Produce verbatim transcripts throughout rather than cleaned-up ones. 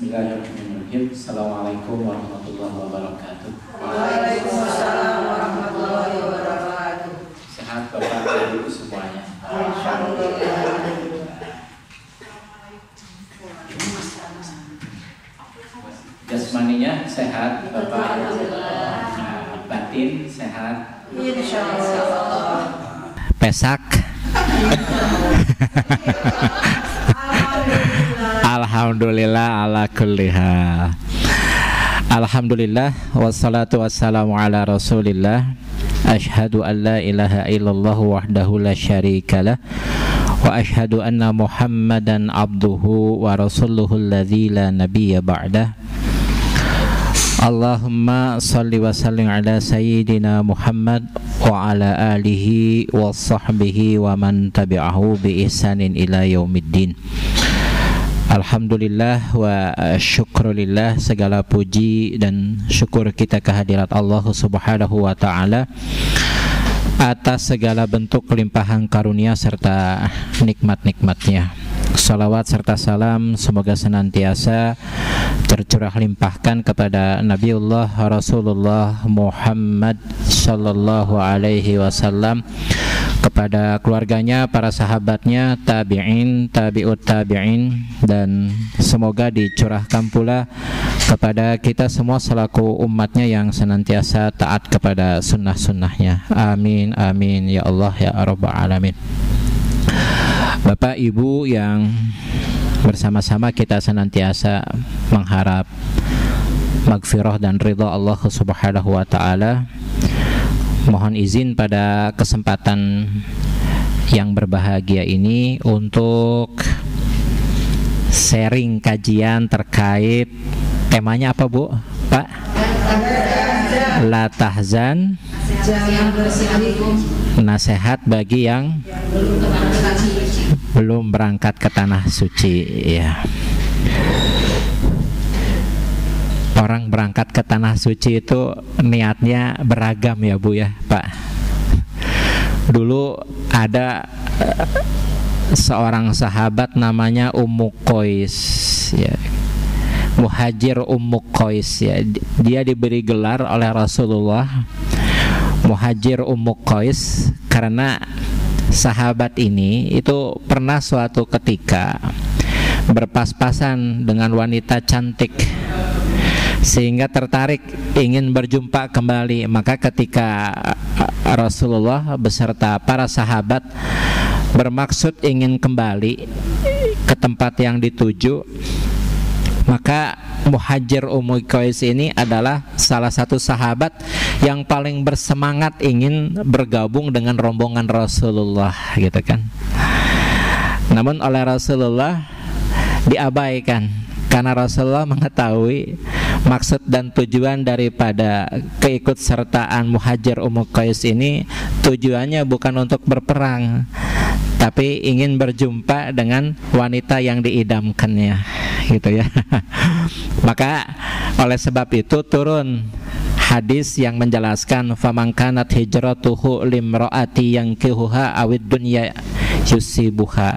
Bismillahirrahmanirrahim. Assalamualaikum warahmatullahi wabarakatuh. Waalaikumsalam warahmatullahi wabarakatuh. Sehat Bapak dan Ibu semuanya. Alhamdulillah. Jasmaninya sehat Bapak. Nah, batin sehat. Insyaallah. Pesak. Alhamdulillah ala kulli hal. Alhamdulillah wassalatu wassalamu ala Rasulillah. Asyhadu an la ilaha illallah wahdahu la syarikalah wa asyhadu anna Muhammadan abduhu wa rasuluhu alladzi la nabiyya ba'dah. Allahumma salli wa sallim ala sayyidina Muhammad wa ala alihi wa sahbihi wa man tabi'ahu bi ihsanin ila yaumiddin. Alhamdulillah wa syukrulillah, segala puji dan syukur kita kehadirat Allah Subhanahu wa ta'ala atas segala bentuk limpahan karunia serta nikmat-nikmatnya. Salawat serta salam semoga senantiasa tercurah limpahkan kepada Nabiullah Rasulullah Muhammad sallallahu alaihi wasallam, kepada keluarganya, para sahabatnya, tabi'in, tabi'ut tabi'in, dan semoga dicurahkan pula kepada kita semua selaku umatnya yang senantiasa taat kepada sunnah-sunnahnya. Amin, amin, ya Allah, ya Rabbal Alamin. Bapak Ibu yang bersama-sama kita senantiasa mengharap maghfirah dan ridha Allah Subhanahu wa ta'ala, mohon izin pada kesempatan yang berbahagia ini untuk sharing kajian terkait temanya apa Bu? Pak? La tahzan, nasihat bagi yang belum berangkat ke tanah suci. Ya. Orang berangkat ke tanah suci itu niatnya beragam ya Bu ya Pak. Dulu ada uh, seorang sahabat namanya Ummu Qais ya. Muhajir Ummu Qais ya. Dia diberi gelar oleh Rasulullah Muhajir Ummu Qais karena sahabat ini itu pernah suatu ketika berpas-pasan dengan wanita cantik sehingga tertarik ingin berjumpa kembali. Maka ketika Rasulullah beserta para sahabat bermaksud ingin kembali ke tempat yang dituju, maka Muhajir Ummu Qais ini adalah salah satu sahabat yang paling bersemangat ingin bergabung dengan rombongan Rasulullah gitu kan. Namun oleh Rasulullah diabaikan karena Rasulullah mengetahui maksud dan tujuan daripada keikutsertaan Muhajir Ummu Qais ini, tujuannya bukan untuk berperang, tapi ingin berjumpa dengan wanita yang diidamkannya, gitu ya. Maka oleh sebab itu turun hadis yang menjelaskan faman kanat hijratuhu limraati yankihuha awid dunya yusibuha.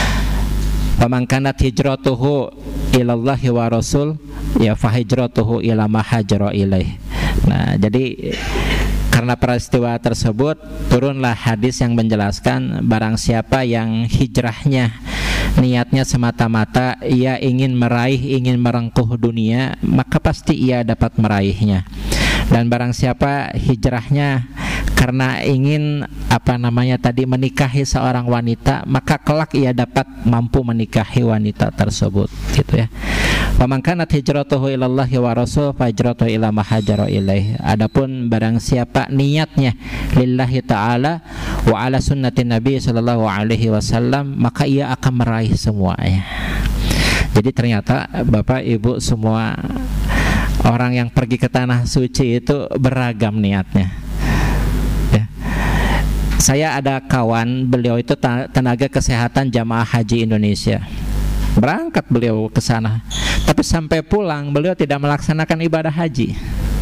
Faman kanat hijratuhu ilallahi wa rasul ya fahijratuhu ila ma hajara ilaih. Nah, jadi karena peristiwa tersebut turunlah hadis yang menjelaskan barang siapa yang hijrahnya niatnya semata-mata ia ingin meraih, ingin merengkuh dunia, maka pasti ia dapat meraihnya. Dan barang siapa hijrahnya karena ingin apa namanya tadi menikahi seorang wanita, maka kelak ia dapat mampu menikahi wanita tersebut, gitu ya. Faman kanat hijratuhu ilallahi wa rasul fa hijratuhu ila ma hajara ilaih. Adapun barang siapa niatnya lillahi ta'ala wa ala sunnati Nabi sallallahu alaihi wasallam, maka ia akan meraih semuanya. Jadi ternyata Bapak Ibu semua, orang yang pergi ke tanah suci itu beragam niatnya ya. Saya ada kawan, beliau itu tenaga kesehatan jamaah haji Indonesia. Berangkat beliau ke sana, tapi sampai pulang beliau tidak melaksanakan ibadah haji.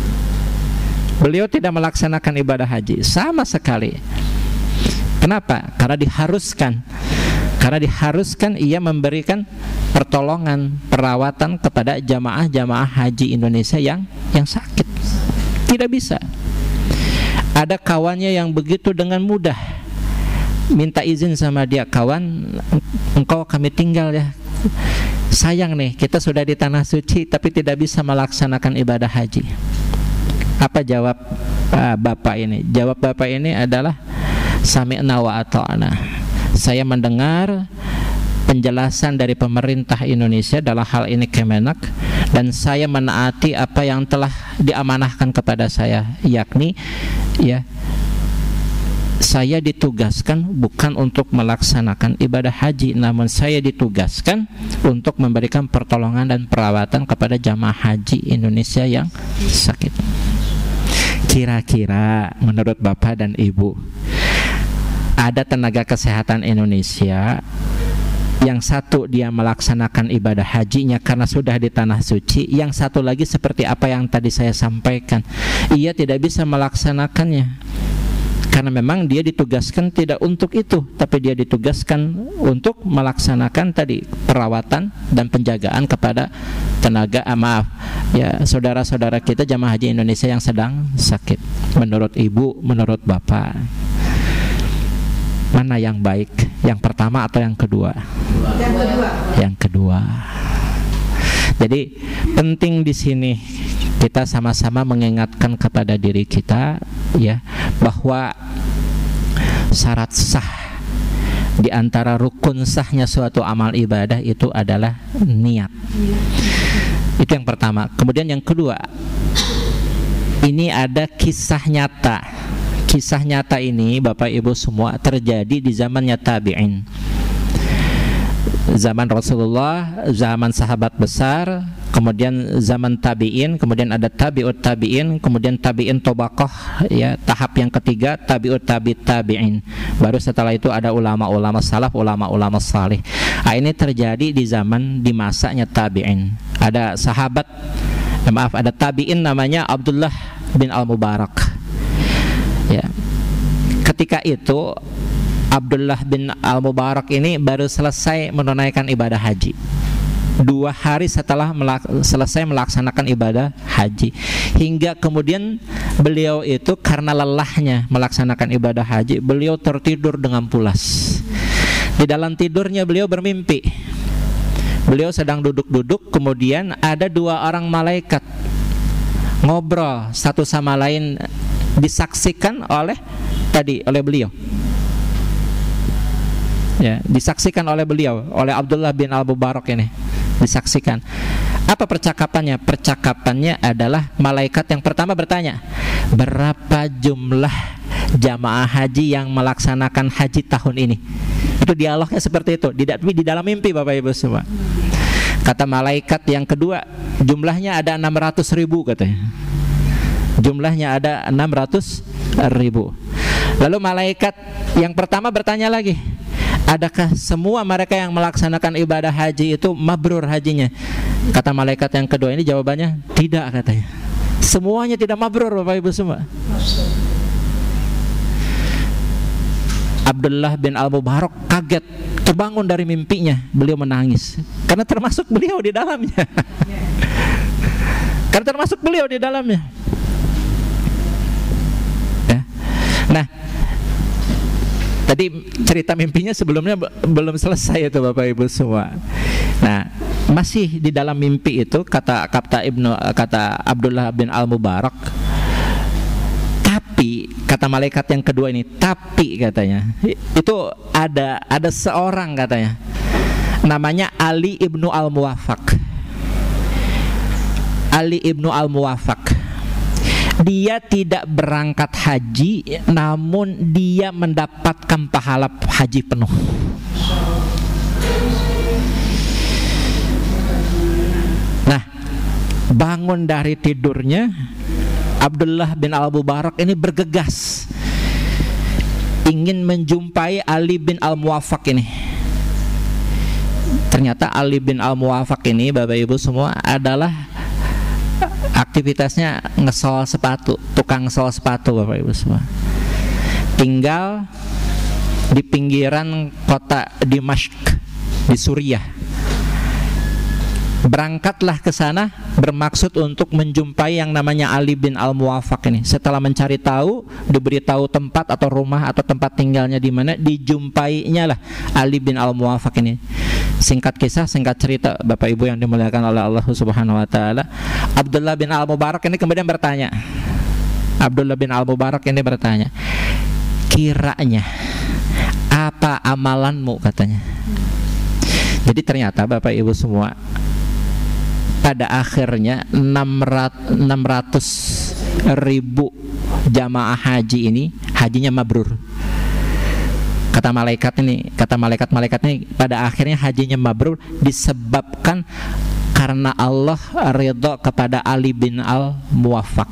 Beliau tidak melaksanakan ibadah haji sama sekali. Kenapa? Karena diharuskan. Karena diharuskan ia memberikan pertolongan, perawatan kepada jamaah-jamaah haji Indonesia yang yang sakit. Tidak bisa. Ada kawannya yang begitu dengan mudah minta izin sama dia, kawan, engkau kami tinggal ya. Sayang nih, kita sudah di tanah suci tapi tidak bisa melaksanakan ibadah haji. Apa jawab uh, bapak ini? Jawab bapak ini adalah sami'na wa ata'na. Saya mendengar penjelasan dari pemerintah Indonesia dalam hal ini Kemenak, dan saya menaati apa yang telah diamanahkan kepada saya, yakni ya, saya ditugaskan bukan untuk melaksanakan ibadah haji, namun saya ditugaskan untuk memberikan pertolongan dan perawatan kepada jamaah haji Indonesia yang sakit. Kira-kira menurut Bapak dan Ibu, ada tenaga kesehatan Indonesia yang satu dia melaksanakan ibadah hajinya karena sudah di tanah suci, yang satu lagi seperti apa yang tadi saya sampaikan, ia tidak bisa melaksanakannya karena memang dia ditugaskan tidak untuk itu, tapi dia ditugaskan untuk melaksanakan tadi perawatan dan penjagaan kepada tenaga ah, maaf ya saudara-saudara kita jamaah haji Indonesia yang sedang sakit. Menurut Ibu, menurut Bapak, mana yang baik? Yang pertama atau yang kedua? Yang kedua. Yang kedua. Jadi penting di sini kita sama-sama mengingatkan kepada diri kita ya, bahwa syarat sah di antara rukun sahnya suatu amal ibadah itu adalah niat. Itu yang pertama. Kemudian yang kedua, ini ada kisah nyata. Kisah nyata ini Bapak Ibu semua terjadi di zamannya tabi'in, zaman Rasulullah, zaman sahabat besar, kemudian zaman tabi'in, kemudian ada tabi'ut tabi'in, kemudian tabi'in tobaqoh ya, tahap yang ketiga tabi'ut tabi'it tabi'in. Baru setelah itu ada ulama-ulama salaf, ulama-ulama salih. Nah, ini terjadi di zaman, di masanya tabi'in. Ada sahabat, eh, maaf, ada tabi'in namanya Abdullah bin Al-Mubarak. Ya. Ketika itu Abdullah bin Al-Mubarak ini baru selesai menunaikan ibadah haji. Dua hari setelah melak- selesai melaksanakan ibadah haji, hingga kemudian beliau itu karena lelahnya melaksanakan ibadah haji, beliau tertidur dengan pulas. Di dalam tidurnya beliau bermimpi. Beliau sedang duduk-duduk, kemudian ada dua orang malaikat ngobrol satu sama lain, disaksikan oleh tadi oleh beliau. Ya, disaksikan oleh beliau, oleh Abdullah bin Al-Mubarak ini. Disaksikan. Apa percakapannya? Percakapannya adalah malaikat yang pertama bertanya, berapa jumlah jamaah haji yang melaksanakan haji tahun ini? Itu dialognya seperti itu, di, di dalam mimpi Bapak Ibu semua. Kata malaikat yang kedua, jumlahnya ada enam ratus ribu katanya. Jumlahnya ada enam ratus ribu. Lalu malaikat yang pertama bertanya lagi, adakah semua mereka yang melaksanakan ibadah haji itu mabrur hajinya? Kata malaikat yang kedua ini jawabannya tidak katanya. Semuanya tidak mabrur Bapak Ibu semua. Abdullah bin Al-Mubarak kaget, terbangun dari mimpinya, beliau menangis karena termasuk beliau di dalamnya. Karena termasuk beliau di dalamnya. Ya. Nah, tadi cerita mimpinya sebelumnya belum selesai itu Bapak Ibu semua. Nah, masih di dalam mimpi itu kata kata Ibnu kata Abdullah bin Al-Mubarak, tapi kata malaikat yang kedua ini, tapi katanya itu ada ada seorang katanya namanya Ali ibnu Al-Muwafaq. Ali ibnu Al-Muwafaq. Dia tidak berangkat haji, namun dia mendapatkan pahala haji penuh. Nah, bangun dari tidurnya, Abdullah bin Al-Mubarak ini bergegas ingin menjumpai Ali bin Al-Muwafaq ini. Ternyata Ali bin Al-Muwafaq ini Bapak Ibu semua adalah aktivitasnya ngesol sepatu, tukang ngesol sepatu Bapak Ibu semua. Tinggal di pinggiran kota Dimashq di Suriah. Berangkatlah ke sana bermaksud untuk menjumpai yang namanya Ali bin Al-Muwaffaq ini. Setelah mencari tahu, diberitahu tempat atau rumah atau tempat tinggalnya di mana, dijumpainya lah Ali bin Al-Muwaffaq ini. Singkat kisah, singkat cerita, Bapak Ibu yang dimuliakan oleh Allah Subhanahu wa taala, Abdullah bin Al-Mubarak ini kemudian bertanya. Abdullah bin Al-Mubarak ini bertanya, kiranya apa amalanmu, katanya. Jadi ternyata Bapak Ibu semua, pada akhirnya enam ratus ribu jamaah haji ini hajinya mabrur. Kata malaikat ini, kata malaikat-malaikat ini, pada akhirnya hajinya mabrur disebabkan karena Allah ridha kepada Ali bin Al-Muwaffaq.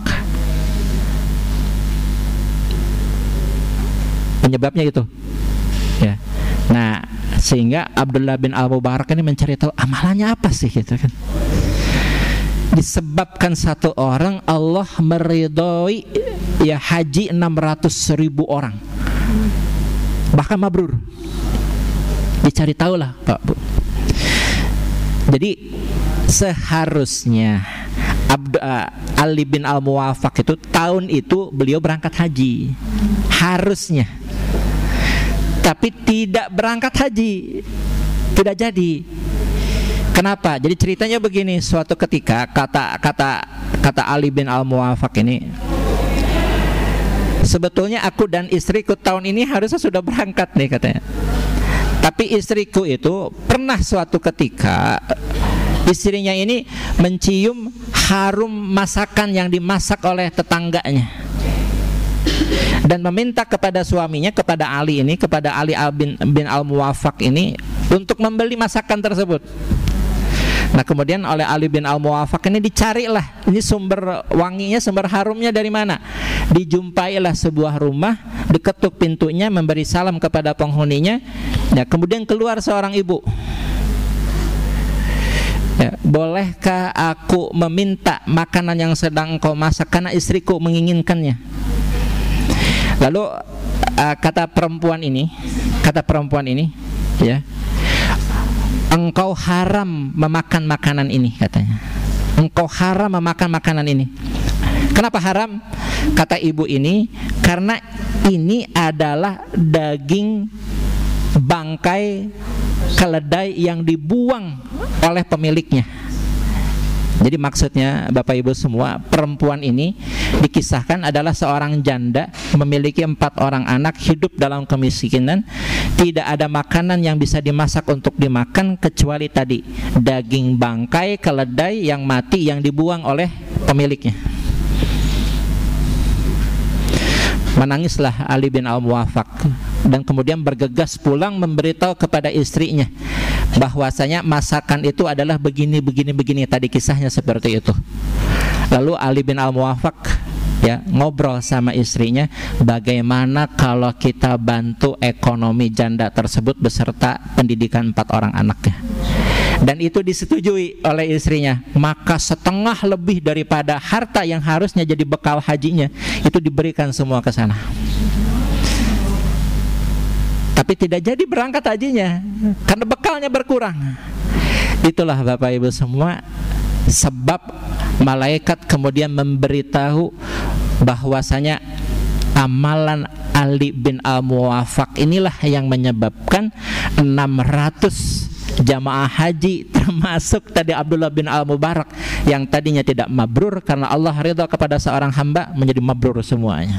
Penyebabnya itu, ya. Nah, sehingga Abdullah bin Al-Mubarak ini mencari tahu amalannya apa sih, gitu kan. Disebabkan satu orang Allah meridhoi ya haji enam ratus ribu orang, bahkan mabrur. Dicari tahu lah Pak Bu. Jadi seharusnya Abd, uh, Ali bin Al-Muwaffaq itu tahun itu beliau berangkat haji, harusnya. Tapi tidak berangkat haji, tidak jadi. Kenapa? Jadi ceritanya begini, suatu ketika kata kata kata Ali bin Al-Muwaffaq ini, sebetulnya aku dan istriku tahun ini harusnya sudah berangkat nih, katanya. Tapi istriku itu pernah suatu ketika istrinya ini mencium harum masakan yang dimasak oleh tetangganya dan meminta kepada suaminya, kepada Ali ini, kepada Ali bin, bin Al-Muwaffaq ini untuk membeli masakan tersebut. Nah, kemudian oleh Ali bin Al-Muwaffaq ini dicarilah, ini sumber wanginya, sumber harumnya dari mana. Dijumpailah sebuah rumah, diketuk pintunya, memberi salam kepada penghuninya. Ya, kemudian keluar seorang ibu. Ya, bolehkah aku meminta makanan yang sedang engkau masak karena istriku menginginkannya? Lalu uh, kata perempuan ini, kata perempuan ini, ya, engkau haram memakan makanan ini, katanya. Engkau haram memakan makanan ini. Kenapa haram? Kata ibu ini, karena ini adalah daging bangkai keledai yang dibuang oleh pemiliknya. Jadi maksudnya Bapak Ibu semua, perempuan ini dikisahkan adalah seorang janda, memiliki empat orang anak, hidup dalam kemiskinan, tidak ada makanan yang bisa dimasak untuk dimakan kecuali tadi daging bangkai keledai yang mati yang dibuang oleh pemiliknya. Menangislah Ali bin Al-Muwaffaq dan kemudian bergegas pulang memberitahu kepada istrinya bahwasanya masakan itu adalah begini begini begini, tadi kisahnya seperti itu. Lalu Ali bin Al-Muwaffaq ya ngobrol sama istrinya, bagaimana kalau kita bantu ekonomi janda tersebut beserta pendidikan empat orang anaknya. Dan itu disetujui oleh istrinya. Maka setengah lebih daripada harta yang harusnya jadi bekal hajinya itu diberikan semua ke sana. Tapi tidak jadi berangkat hajinya karena bekalnya berkurang. Itulah Bapak Ibu semua sebab malaikat kemudian memberitahu bahwasanya amalan Ali bin Al-Muwaffaq inilah yang menyebabkan enam ratus jamaah haji, termasuk tadi Abdullah bin Al-Mubarak yang tadinya tidak mabrur, karena Allah ridha kepada seorang hamba menjadi mabrur semuanya.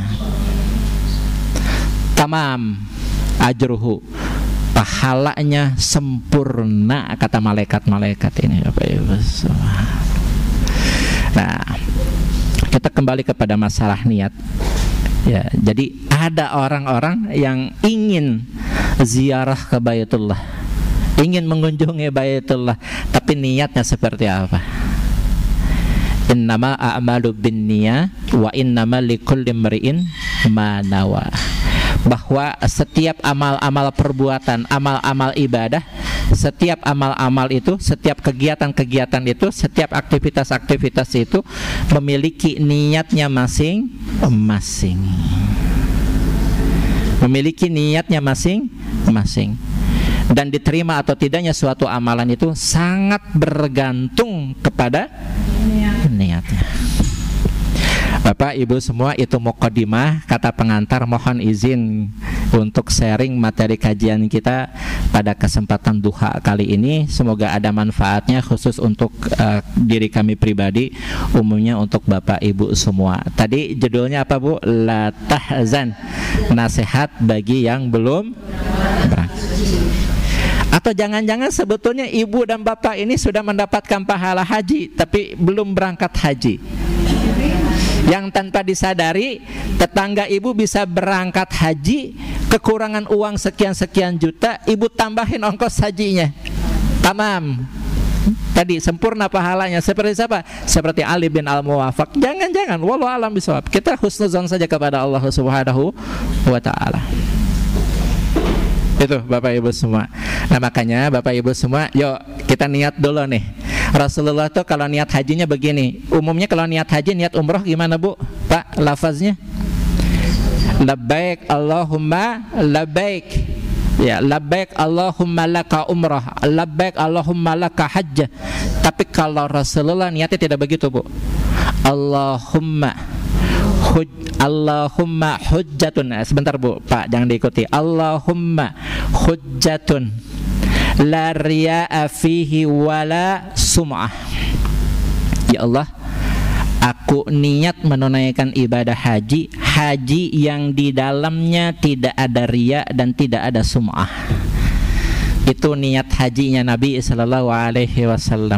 Tamam ajruhu, pahalanya sempurna, kata malaikat-malaikat ini Bapak Ibu. Nah, kita kembali kepada masalah niat. Ya, jadi ada orang-orang yang ingin ziarah ke Baitullah, ingin mengunjungi Baitullah, tapi niatnya seperti apa? Innama a'malu binniyat wa innama likulli imri'in ma nawa. Bahwa setiap amal-amal perbuatan, amal-amal ibadah, setiap amal-amal itu, setiap kegiatan-kegiatan itu, setiap aktivitas-aktivitas itu memiliki niatnya masing-masing. memiliki niatnya masing-masing. Dan diterima atau tidaknya suatu amalan itu sangat bergantung kepada niatnya. Bapak Ibu semua, itu mukadimah, kata pengantar. Mohon izin untuk sharing materi kajian kita pada kesempatan duha kali ini. Semoga ada manfaatnya khusus untuk uh, diri kami pribadi, umumnya untuk Bapak Ibu semua. Tadi judulnya apa, Bu? La tahzan, nasihat bagi yang belum berangkat. Atau jangan-jangan sebetulnya ibu dan bapak ini sudah mendapatkan pahala haji tapi belum berangkat haji. Yang tanpa disadari, tetangga ibu bisa berangkat haji, kekurangan uang sekian-sekian juta, ibu tambahin ongkos hajinya. Tamam. Tadi sempurna pahalanya. Seperti siapa? Seperti Ali bin Al-Muwafaq. Jangan-jangan, wallahu alam bisawab. Kita husnuzon saja kepada Allah Subhanahu wa ta'ala. Itu Bapak Ibu semua. Nah makanya Bapak Ibu semua, yuk kita niat dulu nih. Rasulullah tuh kalau niat hajinya begini. Umumnya kalau niat haji, niat umroh gimana, Bu? Pak, lafaznya labbaik Allahumma labbaik. Ya, labbaik Allahumma laka umrah, labbaik Allahumma laka hajjah. Tapi kalau Rasulullah niatnya tidak begitu, Bu. Allahumma Huj, Allahumma hujjatun. Nah, sebentar Bu, Pak, jangan diikuti. Allahumma hujjatun la riya'a fihi wala sum'ah. Ya Allah, aku niat menunaikan ibadah haji, haji yang di dalamnya tidak ada riya dan tidak ada sum'ah. Itu niat hajinya Nabi sallallahu alaihi wasallam.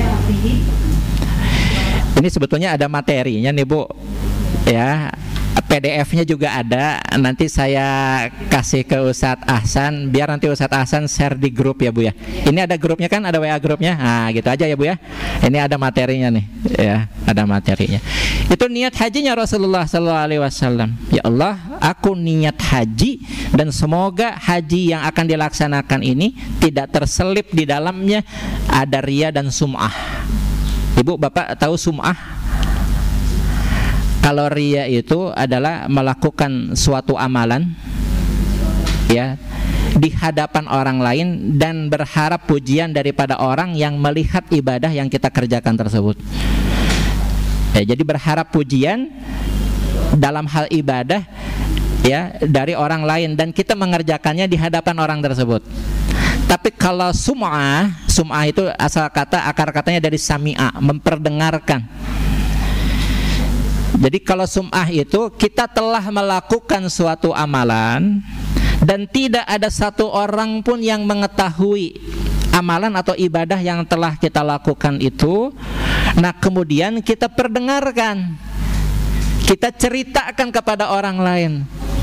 Ini sebetulnya ada materinya nih, Bu. Ya, P D F-nya juga ada. Nanti saya kasih ke Ustadz Ahsan, biar nanti Ustadz Ahsan share di grup ya, Bu ya. Ini ada grupnya kan, ada W A grupnya. Nah, gitu aja ya, Bu ya. Ini ada materinya nih, ya, ada materinya. Itu niat hajinya Rasulullah sallallahu alaihi wasallam. Ya Allah, aku niat haji dan semoga haji yang akan dilaksanakan ini tidak terselip di dalamnya ada riya dan sum'ah. Ibu, Bapak tahu sum'ah? Kalau riya itu adalah melakukan suatu amalan ya di hadapan orang lain dan berharap pujian daripada orang yang melihat ibadah yang kita kerjakan tersebut. Ya, jadi berharap pujian dalam hal ibadah ya dari orang lain dan kita mengerjakannya di hadapan orang tersebut. Tapi kalau sum'ah, sum'ah itu asal kata akar katanya dari sami'a, memperdengarkan. Jadi kalau sum'ah itu kita telah melakukan suatu amalan dan tidak ada satu orang pun yang mengetahui amalan atau ibadah yang telah kita lakukan itu. Nah kemudian kita perdengarkan, kita ceritakan kepada orang lain.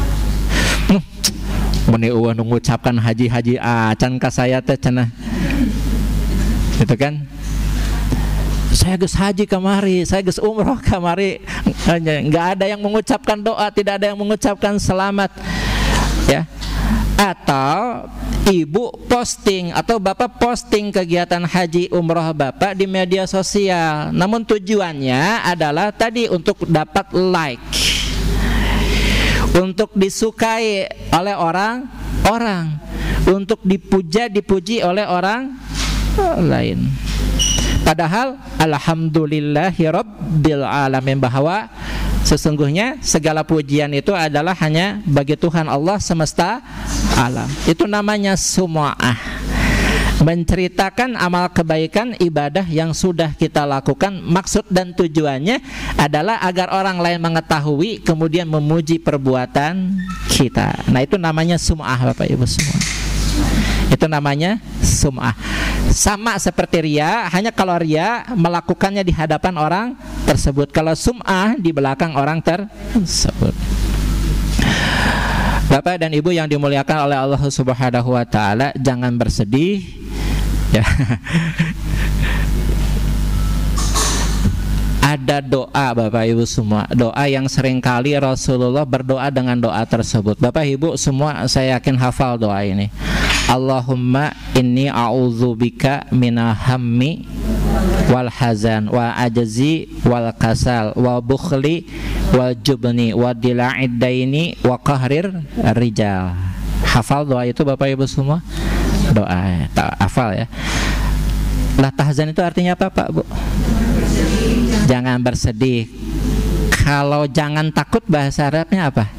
Meni uang mengucapkan haji-haji acan ka saya teh cenah. Gitu kan? Saya geus haji kamari, saya geus umroh kamari, nggak ada yang mengucapkan doa, tidak ada yang mengucapkan selamat, ya. Atau ibu posting atau bapak posting kegiatan haji umroh bapak di media sosial, namun tujuannya adalah tadi untuk dapat like, untuk disukai oleh orang-orang, untuk dipuja dipuji oleh orang lain. Padahal alhamdulillahi rabbil alamin, bahwa sesungguhnya segala pujian itu adalah hanya bagi Tuhan Allah semesta alam. Itu namanya sum'ah, menceritakan amal kebaikan ibadah yang sudah kita lakukan. Maksud dan tujuannya adalah agar orang lain mengetahui kemudian memuji perbuatan kita. Nah itu namanya sum'ah, Bapak Ibu semua. Itu namanya sum'ah. Sama seperti riya, hanya kalau riya melakukannya di hadapan orang tersebut, kalau sum'ah di belakang orang tersebut. Bapak dan Ibu yang dimuliakan oleh Allah Subhanahu wa taala, jangan bersedih ya. Ada doa Bapak Ibu semua, doa yang seringkali Rasulullah berdoa dengan doa tersebut. Bapak Ibu semua saya yakin hafal doa ini. Allahumma inni a'udzubika minal hammi wal hazan wa ajzi wal kasal wa bukhli wal jubni wa dila'id daini wa qahrir rijal. Hafal doa itu Bapak Ibu semua? Doa, tak hafal ya. La tahzan itu artinya apa Pak Bu? Jangan bersedih. Kalau jangan takut bahasa Arabnya apa?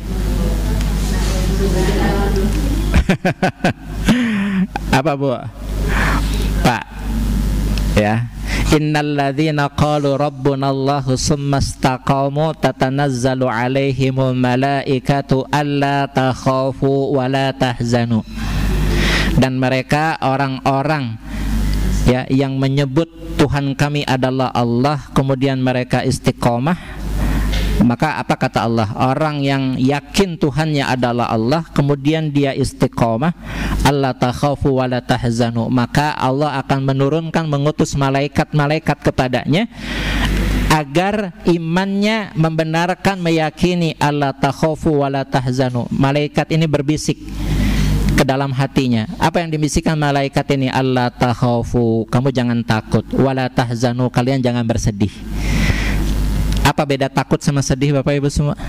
Apa Bu? Pak ya. Innalladzina qalu rabbunallahu summa istaqamu tatanazzalu alaihimul malaikatu alla takhafu wa la tahzanu. Dan mereka orang-orang ya yang menyebut Tuhan kami adalah Allah, kemudian mereka istiqomah, maka apa kata Allah? Orang yang yakin Tuhannya adalah Allah, kemudian dia istiqomah, alla takhafu wa la tahzanu, maka Allah akan menurunkan, mengutus malaikat-malaikat kepadanya agar imannya membenarkan, meyakini alla takhafu wa la tahzanu. Malaikat ini berbisik ke dalam hatinya. Apa yang dibisikkan malaikat ini? Allah takhafu, kamu jangan takut, wala tahzanu, kalian jangan bersedih. Apa beda takut sama sedih Bapak Ibu semua?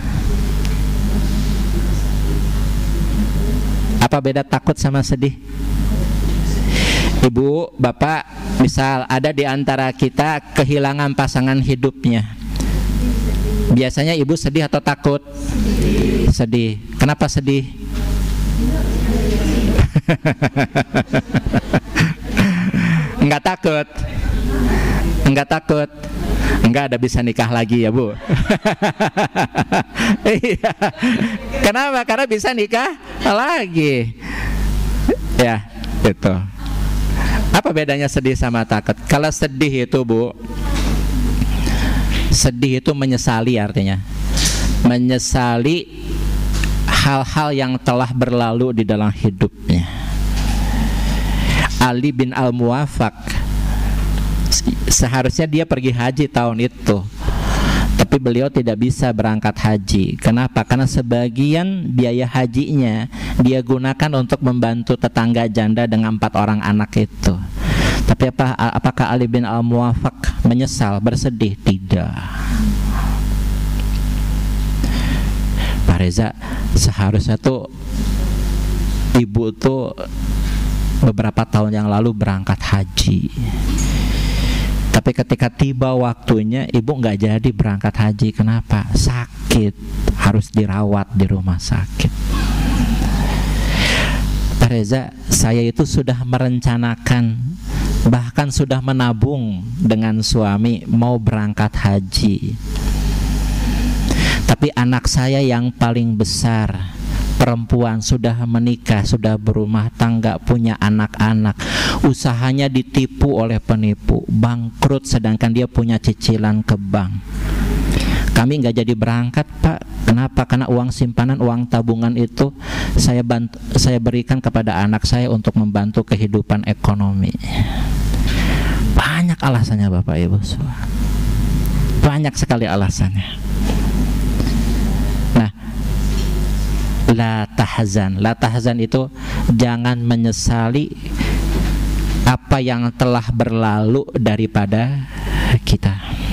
Apa beda takut sama sedih? Ibu, Bapak, misal ada di antara kita kehilangan pasangan hidupnya. Biasanya ibu sedih atau takut? Sedih. Kenapa sedih? Enggak takut. Enggak takut. Enggak ada bisa nikah lagi ya Bu. Iya. Kenapa? Karena bisa nikah lagi. Ya, itu. Apa bedanya sedih sama takut? Kalau sedih itu Bu, sedih itu menyesali artinya. Menyesali hal-hal yang telah berlalu di dalam hidupnya. Ali bin Al-Muwafaq seharusnya dia pergi haji tahun itu, tapi beliau tidak bisa berangkat haji. Kenapa? Karena sebagian biaya hajinya dia gunakan untuk membantu tetangga janda dengan empat orang anak itu. Tapi apa, apakah Ali bin Al-Muwafaq menyesal, bersedih? Tidak. Pak Reza, seharusnya tuh ibu tuh beberapa tahun yang lalu berangkat haji, tapi ketika tiba waktunya ibu nggak jadi berangkat haji. Kenapa? Sakit, harus dirawat di rumah sakit. Pak Reza, saya itu sudah merencanakan, bahkan sudah menabung dengan suami mau berangkat haji, tapi anak saya yang paling besar perempuan sudah menikah, sudah berumah tangga, punya anak-anak, usahanya ditipu oleh penipu, bangkrut, sedangkan dia punya cicilan ke bank. Kami nggak jadi berangkat Pak. Kenapa? Karena uang simpanan, uang tabungan itu saya bantu, saya berikan kepada anak saya untuk membantu kehidupan ekonomi. Banyak alasannya Bapak Ibu, banyak sekali alasannya. La tahzan. La tahzan itu jangan menyesali apa yang telah berlalu daripada kita.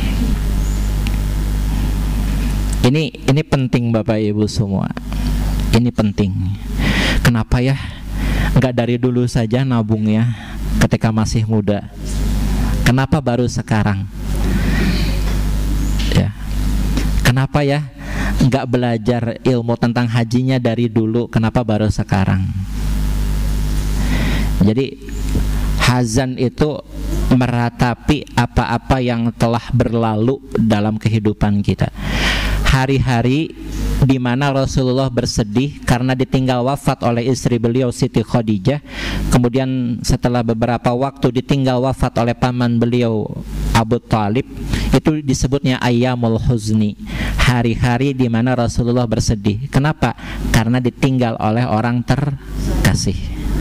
Ini ini penting Bapak Ibu semua. Ini penting. Kenapa ya? Enggak dari dulu saja nabungnya ketika masih muda? Kenapa baru sekarang? Ya. Kenapa ya? Enggak belajar ilmu tentang hajinya dari dulu, kenapa baru sekarang? Jadi hazan itu meratapi apa-apa yang telah berlalu dalam kehidupan kita. Hari-hari di mana Rasulullah bersedih karena ditinggal wafat oleh istri beliau Siti Khadijah, kemudian setelah beberapa waktu ditinggal wafat oleh paman beliau Abu Talib, itu disebutnya Ayyamul Huzni, hari-hari di mana Rasulullah bersedih. Kenapa? Karena ditinggal oleh orang terkasih.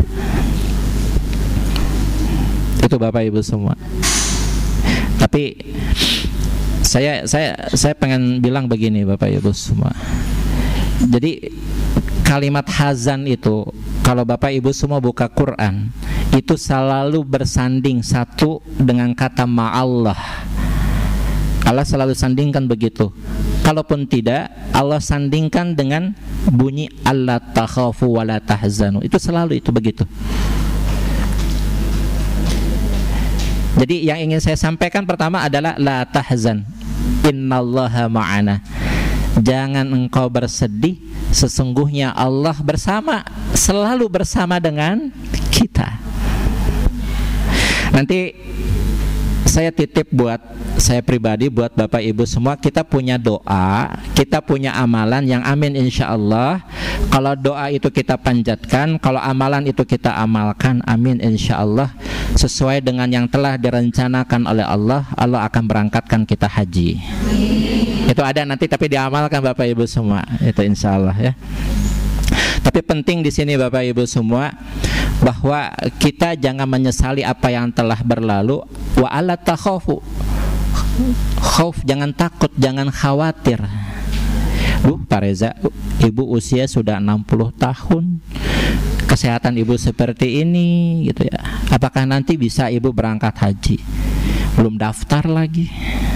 Itu Bapak Ibu semua. Tapi saya saya saya pengen bilang begini Bapak Ibu semua. Jadi kalimat hazan itu kalau Bapak Ibu semua buka Quran, itu selalu bersanding satu dengan kata ma'allah. Allah selalu sandingkan begitu. Kalaupun tidak, Allah sandingkan dengan bunyi alla takhafu wa la tahzanu. Itu selalu itu begitu. Jadi yang ingin saya sampaikan pertama adalah la tahzan, innallaha ma'ana. Jangan engkau bersedih, sesungguhnya Allah bersama, selalu bersama dengan kita. Nanti saya titip buat saya pribadi, buat Bapak Ibu semua, kita punya doa, kita punya amalan yang amin insya Allah. Kalau doa itu kita panjatkan, kalau amalan itu kita amalkan, amin insya Allah. Sesuai dengan yang telah direncanakan oleh Allah, Allah akan berangkatkan kita haji. Itu ada nanti tapi diamalkan Bapak Ibu semua, itu insya Allah ya. Tapi penting di sini Bapak Ibu semua, bahwa kita jangan menyesali apa yang telah berlalu. Wa alla takhafu, khauf, jangan takut, jangan khawatir. Duh Pak Reza, ibu usia sudah enam puluh tahun, kesehatan ibu seperti ini gitu ya, apakah nanti bisa ibu berangkat haji? Belum daftar lagi,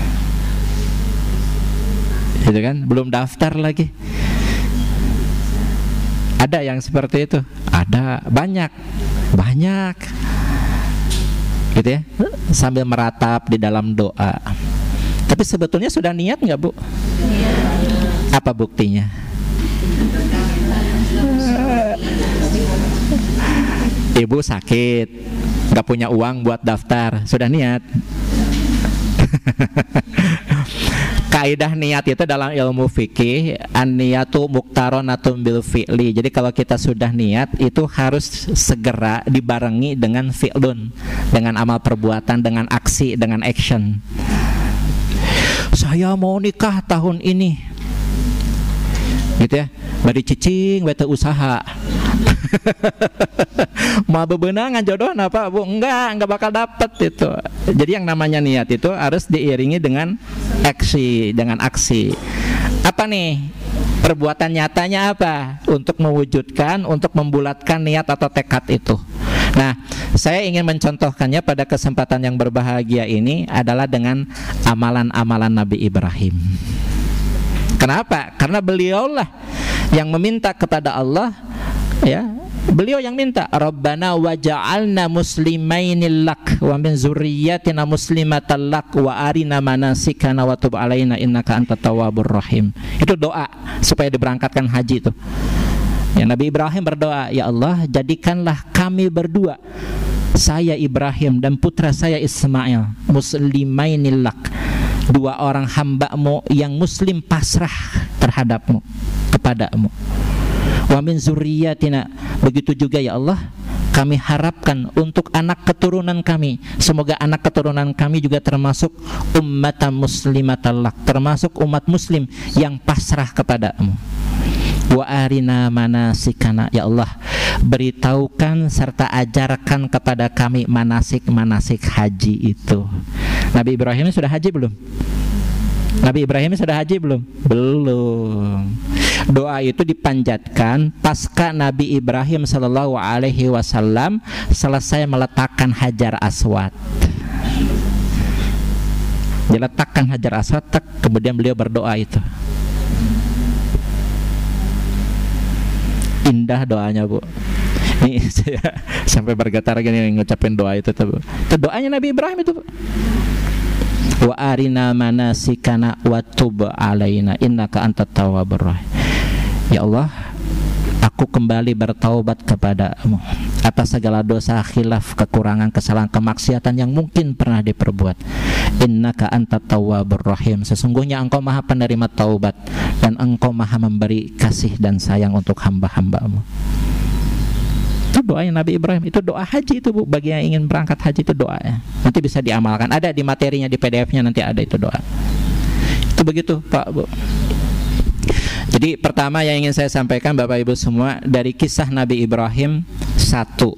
gitu kan? Belum daftar lagi. Ada yang seperti itu? Ada, banyak, banyak, gitu ya. Sambil meratap di dalam doa. Tapi sebetulnya sudah niat nggak Bu? Apa buktinya? Ibu sakit, nggak punya uang buat daftar, sudah niat. Kaidah niat itu dalam ilmu fikih, an-niyatu muqtaranatun bil fi'li. Jadi kalau kita sudah niat, itu harus segera dibarengi dengan fi'lun, dengan amal perbuatan, dengan aksi, dengan action. Saya mau nikah tahun ini, gitu ya. Bari cicing, bete usaha. Mau bebenangan jodoh apa Bu? Enggak, enggak bakal dapet itu. Jadi yang namanya niat itu harus diiringi dengan aksi, dengan aksi. Apa nih? Perbuatan nyatanya apa? Untuk mewujudkan, untuk membulatkan niat atau tekad itu. Nah, saya ingin mencontohkannya pada kesempatan yang berbahagia ini adalah dengan amalan-amalan Nabi Ibrahim. Kenapa? Karena beliaulah yang meminta kepada Allah, ya, beliau yang minta, Rabbana waja'alna muslimaini lak wa min zurriyyatina muslimatan lak wa arina manasikana wa tub alaina innaka antat tawwabur rahim. Itu doa supaya diberangkatkan haji itu. Ya, Nabi Ibrahim berdoa, ya Allah, jadikanlah kami berdua, saya Ibrahim dan putra saya Ismail, muslimaini lak, dua orang hamba-Mu yang muslim pasrah terhadap-Mu, kepadamu. Wa min zurriyatina, begitu juga ya Allah, kami harapkan untuk anak keturunan kami, semoga anak keturunan kami juga termasuk ummatan muslimatan lak, termasuk umat muslim yang pasrah kepadamu. Wa arina manasikana, ya Allah, beritahukan serta ajarkan kepada kami manasik-manasik haji itu. Nabi Ibrahim sudah haji belum? Nabi Ibrahim sudah haji belum? Belum. Doa itu dipanjatkan pasca Nabi Ibrahim sallallahu alaihi wasallam selesai meletakkan Hajar Aswad. Diletakkan Hajar Aswad, tak, kemudian beliau berdoa itu. Indah doanya Bu. Ini saya sampai bergetar gini ngucapin doa itu tuh. Itu doanya Nabi Ibrahim itu Bu. Wa arina manasikana wa tub alaina innaka antat tawwabur rahim. Ya Allah, aku kembali bertaubat kepadamu atas segala dosa, khilaf, kekurangan, kesalahan, kemaksiatan yang mungkin pernah diperbuat. Innaka antat tawwabur rahim, sesungguhnya Engkau Maha penerima taubat dan Engkau Maha memberi kasih dan sayang untuk hamba-hambamu. Itu doanya Nabi Ibrahim, itu doa haji itu Bu, bagi yang ingin berangkat haji itu doanya. Nanti bisa diamalkan, ada di materinya, di P D F-nya nanti ada itu doa. Itu begitu Pak Bu. Jadi pertama yang ingin saya sampaikan Bapak Ibu semua, dari kisah Nabi Ibrahim, satu,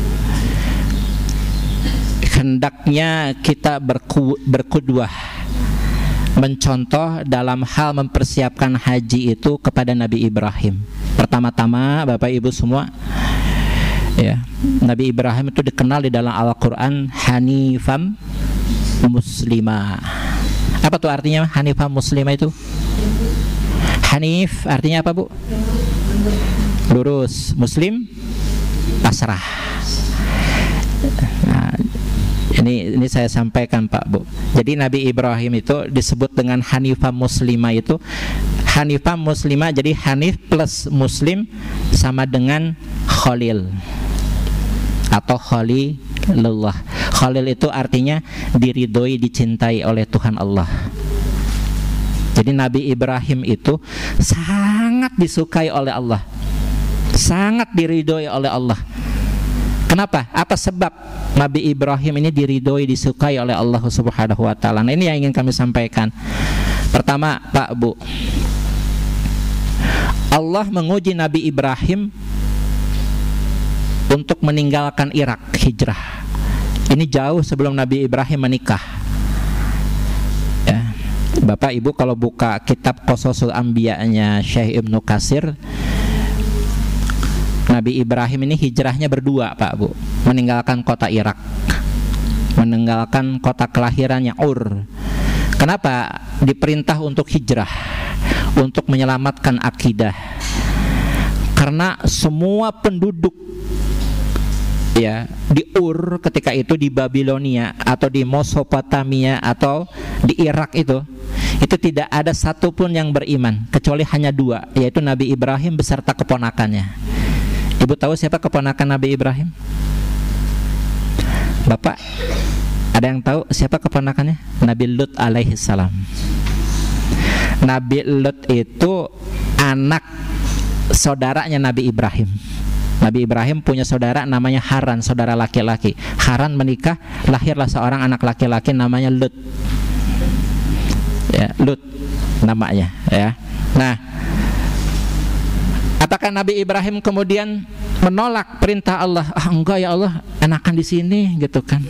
hendaknya kita berku, berkudwah, mencontoh dalam hal mempersiapkan haji itu kepada Nabi Ibrahim. Pertama-tama Bapak Ibu semua, Ya, Nabi Ibrahim itu dikenal di dalam Al-Qur'an Hanifam Muslima. Apa tuh artinya Hanifam Muslima itu? Hanif artinya apa, Bu? Lurus. Muslim pasrah. Nah, ini ini saya sampaikan, Pak, Bu. Jadi Nabi Ibrahim itu disebut dengan Hanifah Muslima itu. Hanifah Muslima, jadi Hanif plus Muslim sama dengan Khalil atau Khalilullah. Khalil itu artinya diridhoi, dicintai oleh Tuhan Allah. Jadi Nabi Ibrahim itu sangat disukai oleh Allah, sangat diridhoi oleh Allah. Kenapa? Apa sebab Nabi Ibrahim ini diridhoi, disukai oleh Allah Subhanahu wa taala? Nah, ini yang ingin kami sampaikan. Pertama, Pak, Bu, Allah menguji Nabi Ibrahim untuk meninggalkan Irak, hijrah. Ini jauh sebelum Nabi Ibrahim menikah. Ya. Bapak Ibu kalau buka kitab Qasasul Anbiya-nya Syekh Ibnu Katsir, Nabi Ibrahim ini hijrahnya berdua, Pak, Bu. Meninggalkan kota Irak, meninggalkan kota kelahirannya Ur. Kenapa diperintah untuk hijrah? Untuk menyelamatkan akidah. Karena semua penduduk ya di Ur ketika itu, di Babilonia atau di Mesopotamia atau di Irak itu, itu tidak ada satupun yang beriman kecuali hanya dua, yaitu Nabi Ibrahim beserta keponakannya. Ibu tahu siapa keponakan Nabi Ibrahim? Bapak, ada yang tahu siapa keponakannya? Nabi Lut alaihi salam. Nabi Lut itu anak saudaranya Nabi Ibrahim. Nabi Ibrahim punya saudara namanya Haran, saudara laki-laki. Haran menikah, lahirlah seorang anak laki-laki namanya Lut. Ya, Lut namanya, ya. Nah, apakah Nabi Ibrahim kemudian menolak perintah Allah? Ah, enggak ya Allah, enakan di sini, gitu kan?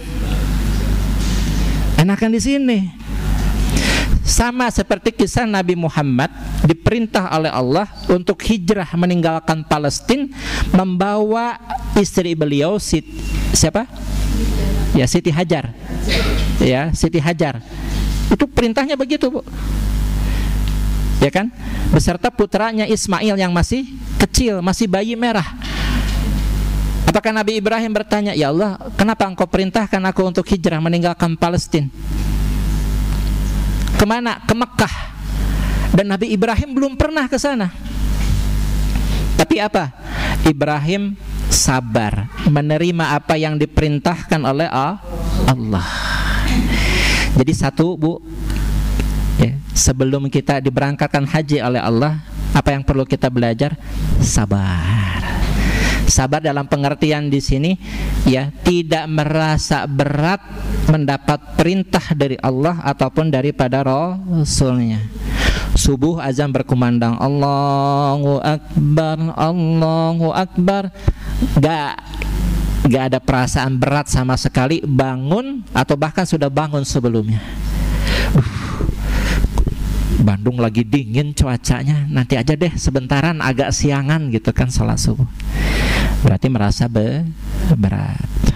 Enakan di sini. Sama seperti kisah Nabi Muhammad diperintah oleh Allah untuk hijrah meninggalkan Palestina, membawa istri beliau si, siapa? Ya, Siti Hajar. Ya, Siti Hajar. Itu perintahnya begitu, Bu. Ya kan? Beserta putranya Ismail yang masih kecil, masih bayi merah. Apakah Nabi Ibrahim bertanya, "Ya Allah, kenapa engkau perintahkan aku untuk hijrah meninggalkan Palestina?" Kemana? Ke Mekah. Dan Nabi Ibrahim belum pernah ke sana. Tapi apa? Ibrahim sabar, menerima apa yang diperintahkan oleh Allah. Jadi satu, Bu, ya, sebelum kita diberangkatkan haji oleh Allah, apa yang perlu kita belajar? Sabar. Sabar dalam pengertian di sini, ya, tidak merasa berat mendapat perintah dari Allah ataupun daripada Rasulnya. Subuh azan berkumandang, Allahu Akbar, Allahu Akbar. Gak Gak ada perasaan berat sama sekali bangun atau bahkan sudah bangun sebelumnya. uh, Bandung lagi dingin cuacanya, nanti aja deh sebentaran agak siangan gitu kan salat subuh. Berarti merasa be berat.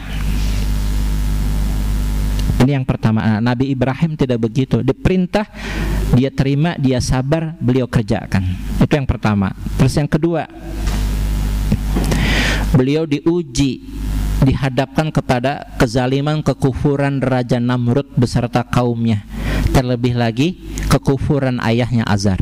Ini yang pertama. Nabi Ibrahim tidak begitu. Diperintah, dia terima, dia sabar, beliau kerjakan. Itu yang pertama. Terus yang kedua, beliau diuji, dihadapkan kepada kezaliman, kekufuran Raja Namrud beserta kaumnya. Terlebih lagi kekufuran ayahnya Azar.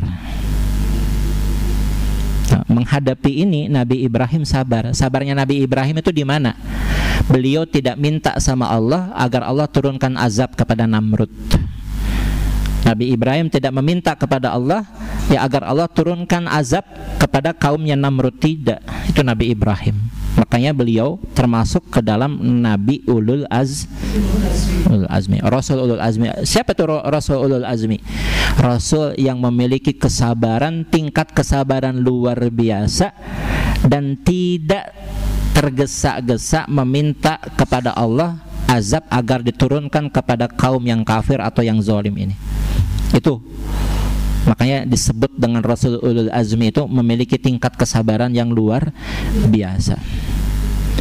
Nah, menghadapi ini Nabi Ibrahim sabar. Sabarnya Nabi Ibrahim itu di mana? Beliau tidak minta sama Allah agar Allah turunkan azab kepada Namrud. Nabi Ibrahim tidak meminta kepada Allah ya agar Allah turunkan azab kepada kaumnya Namrud, tidak. Itu Nabi Ibrahim. Makanya beliau termasuk ke dalam Nabi Ulul Az Ulul Azmi, Rasul Ulul Azmi. Siapa itu Rasul Ulul Azmi? Rasul yang memiliki kesabaran, tingkat kesabaran luar biasa, dan tidak tergesa-gesa meminta kepada Allah azab agar diturunkan kepada kaum yang kafir atau yang zalim ini. Itu makanya disebut dengan Rasul Ulul Azmi, itu memiliki tingkat kesabaran yang luar biasa.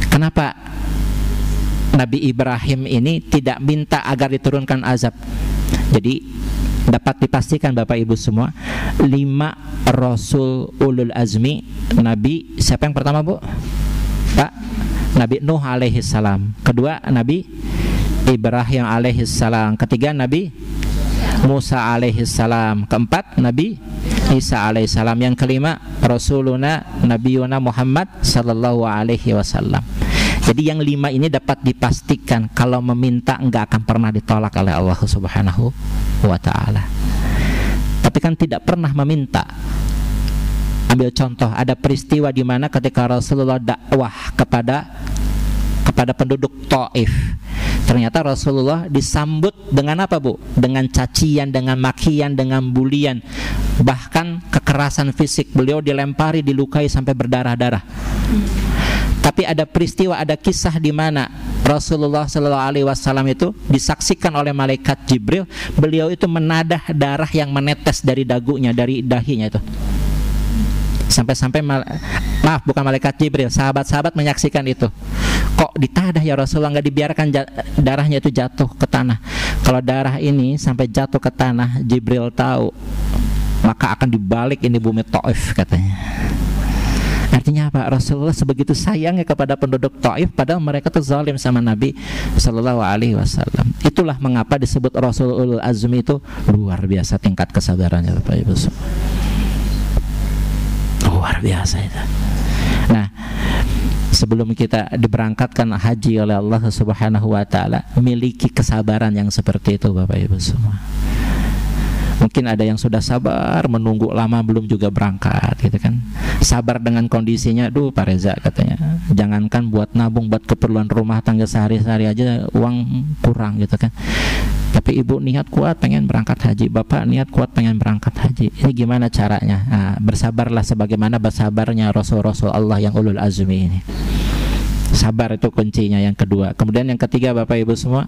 Kenapa Nabi Ibrahim ini tidak minta agar diturunkan azab? Jadi dapat dipastikan Bapak Ibu semua, lima Rasul ulul azmi Nabi, siapa yang pertama Bu? Pak, Nabi Nuh alaihi salam. Kedua Nabi Ibrahim alaihi salam. Ketiga Nabi Musa alaihi salam. Keempat Nabi Isa alaihi salam. Yang kelima Rasuluna Nabiyuna Muhammad sallallahu alaihi wasallam. Jadi yang lima ini dapat dipastikan kalau meminta enggak akan pernah ditolak oleh Allah Subhanahu wa taala. Tapi kan tidak pernah meminta. Ambil contoh, ada peristiwa di mana ketika Rasulullah dakwah kepada kepada penduduk Taif. Ternyata Rasulullah disambut dengan apa Bu? Dengan cacian, dengan makian, dengan bulian, bahkan kekerasan fisik. Beliau dilempari, dilukai sampai berdarah-darah. Tapi ada peristiwa, ada kisah di mana Rasulullah Shallallahu Alaihi Wasallam itu disaksikan oleh malaikat Jibril. Beliau itu menadah darah yang menetes dari dagunya, dari dahinya itu. Sampai-sampai mal- maaf bukan malaikat Jibril, sahabat-sahabat menyaksikan itu. Kok ditadah ya Rasulullah, nggak dibiarkan ja- darahnya itu jatuh ke tanah. Kalau darah ini sampai jatuh ke tanah, Jibril tahu, maka akan dibalik ini bumi Taif katanya. Artinya apa? Rasulullah sebegitu sayangnya kepada penduduk Taif, padahal mereka tuh zalim sama Nabi Sallallahu Alaihi Wasallam. Itulah mengapa disebut Rasul ulul azmi itu luar biasa tingkat kesabarannya Bapak Ibu semua. Luar biasa itu. Nah, sebelum kita diberangkatkan haji oleh Allah Subhanahu wa taala, miliki kesabaran yang seperti itu Bapak Ibu semua. Mungkin ada yang sudah sabar menunggu lama belum juga berangkat gitu kan. Sabar dengan kondisinya, duh Pak Reza katanya, jangankan buat nabung, buat keperluan rumah tangga sehari-hari aja uang kurang gitu kan. Tapi ibu niat kuat pengen berangkat haji, bapak niat kuat pengen berangkat haji. Ini gimana caranya? Nah, bersabarlah sebagaimana bersabarnya Rasul-Rasul Allah yang ulul azmi ini. Sabar itu kuncinya yang kedua. Kemudian yang ketiga Bapak Ibu semua,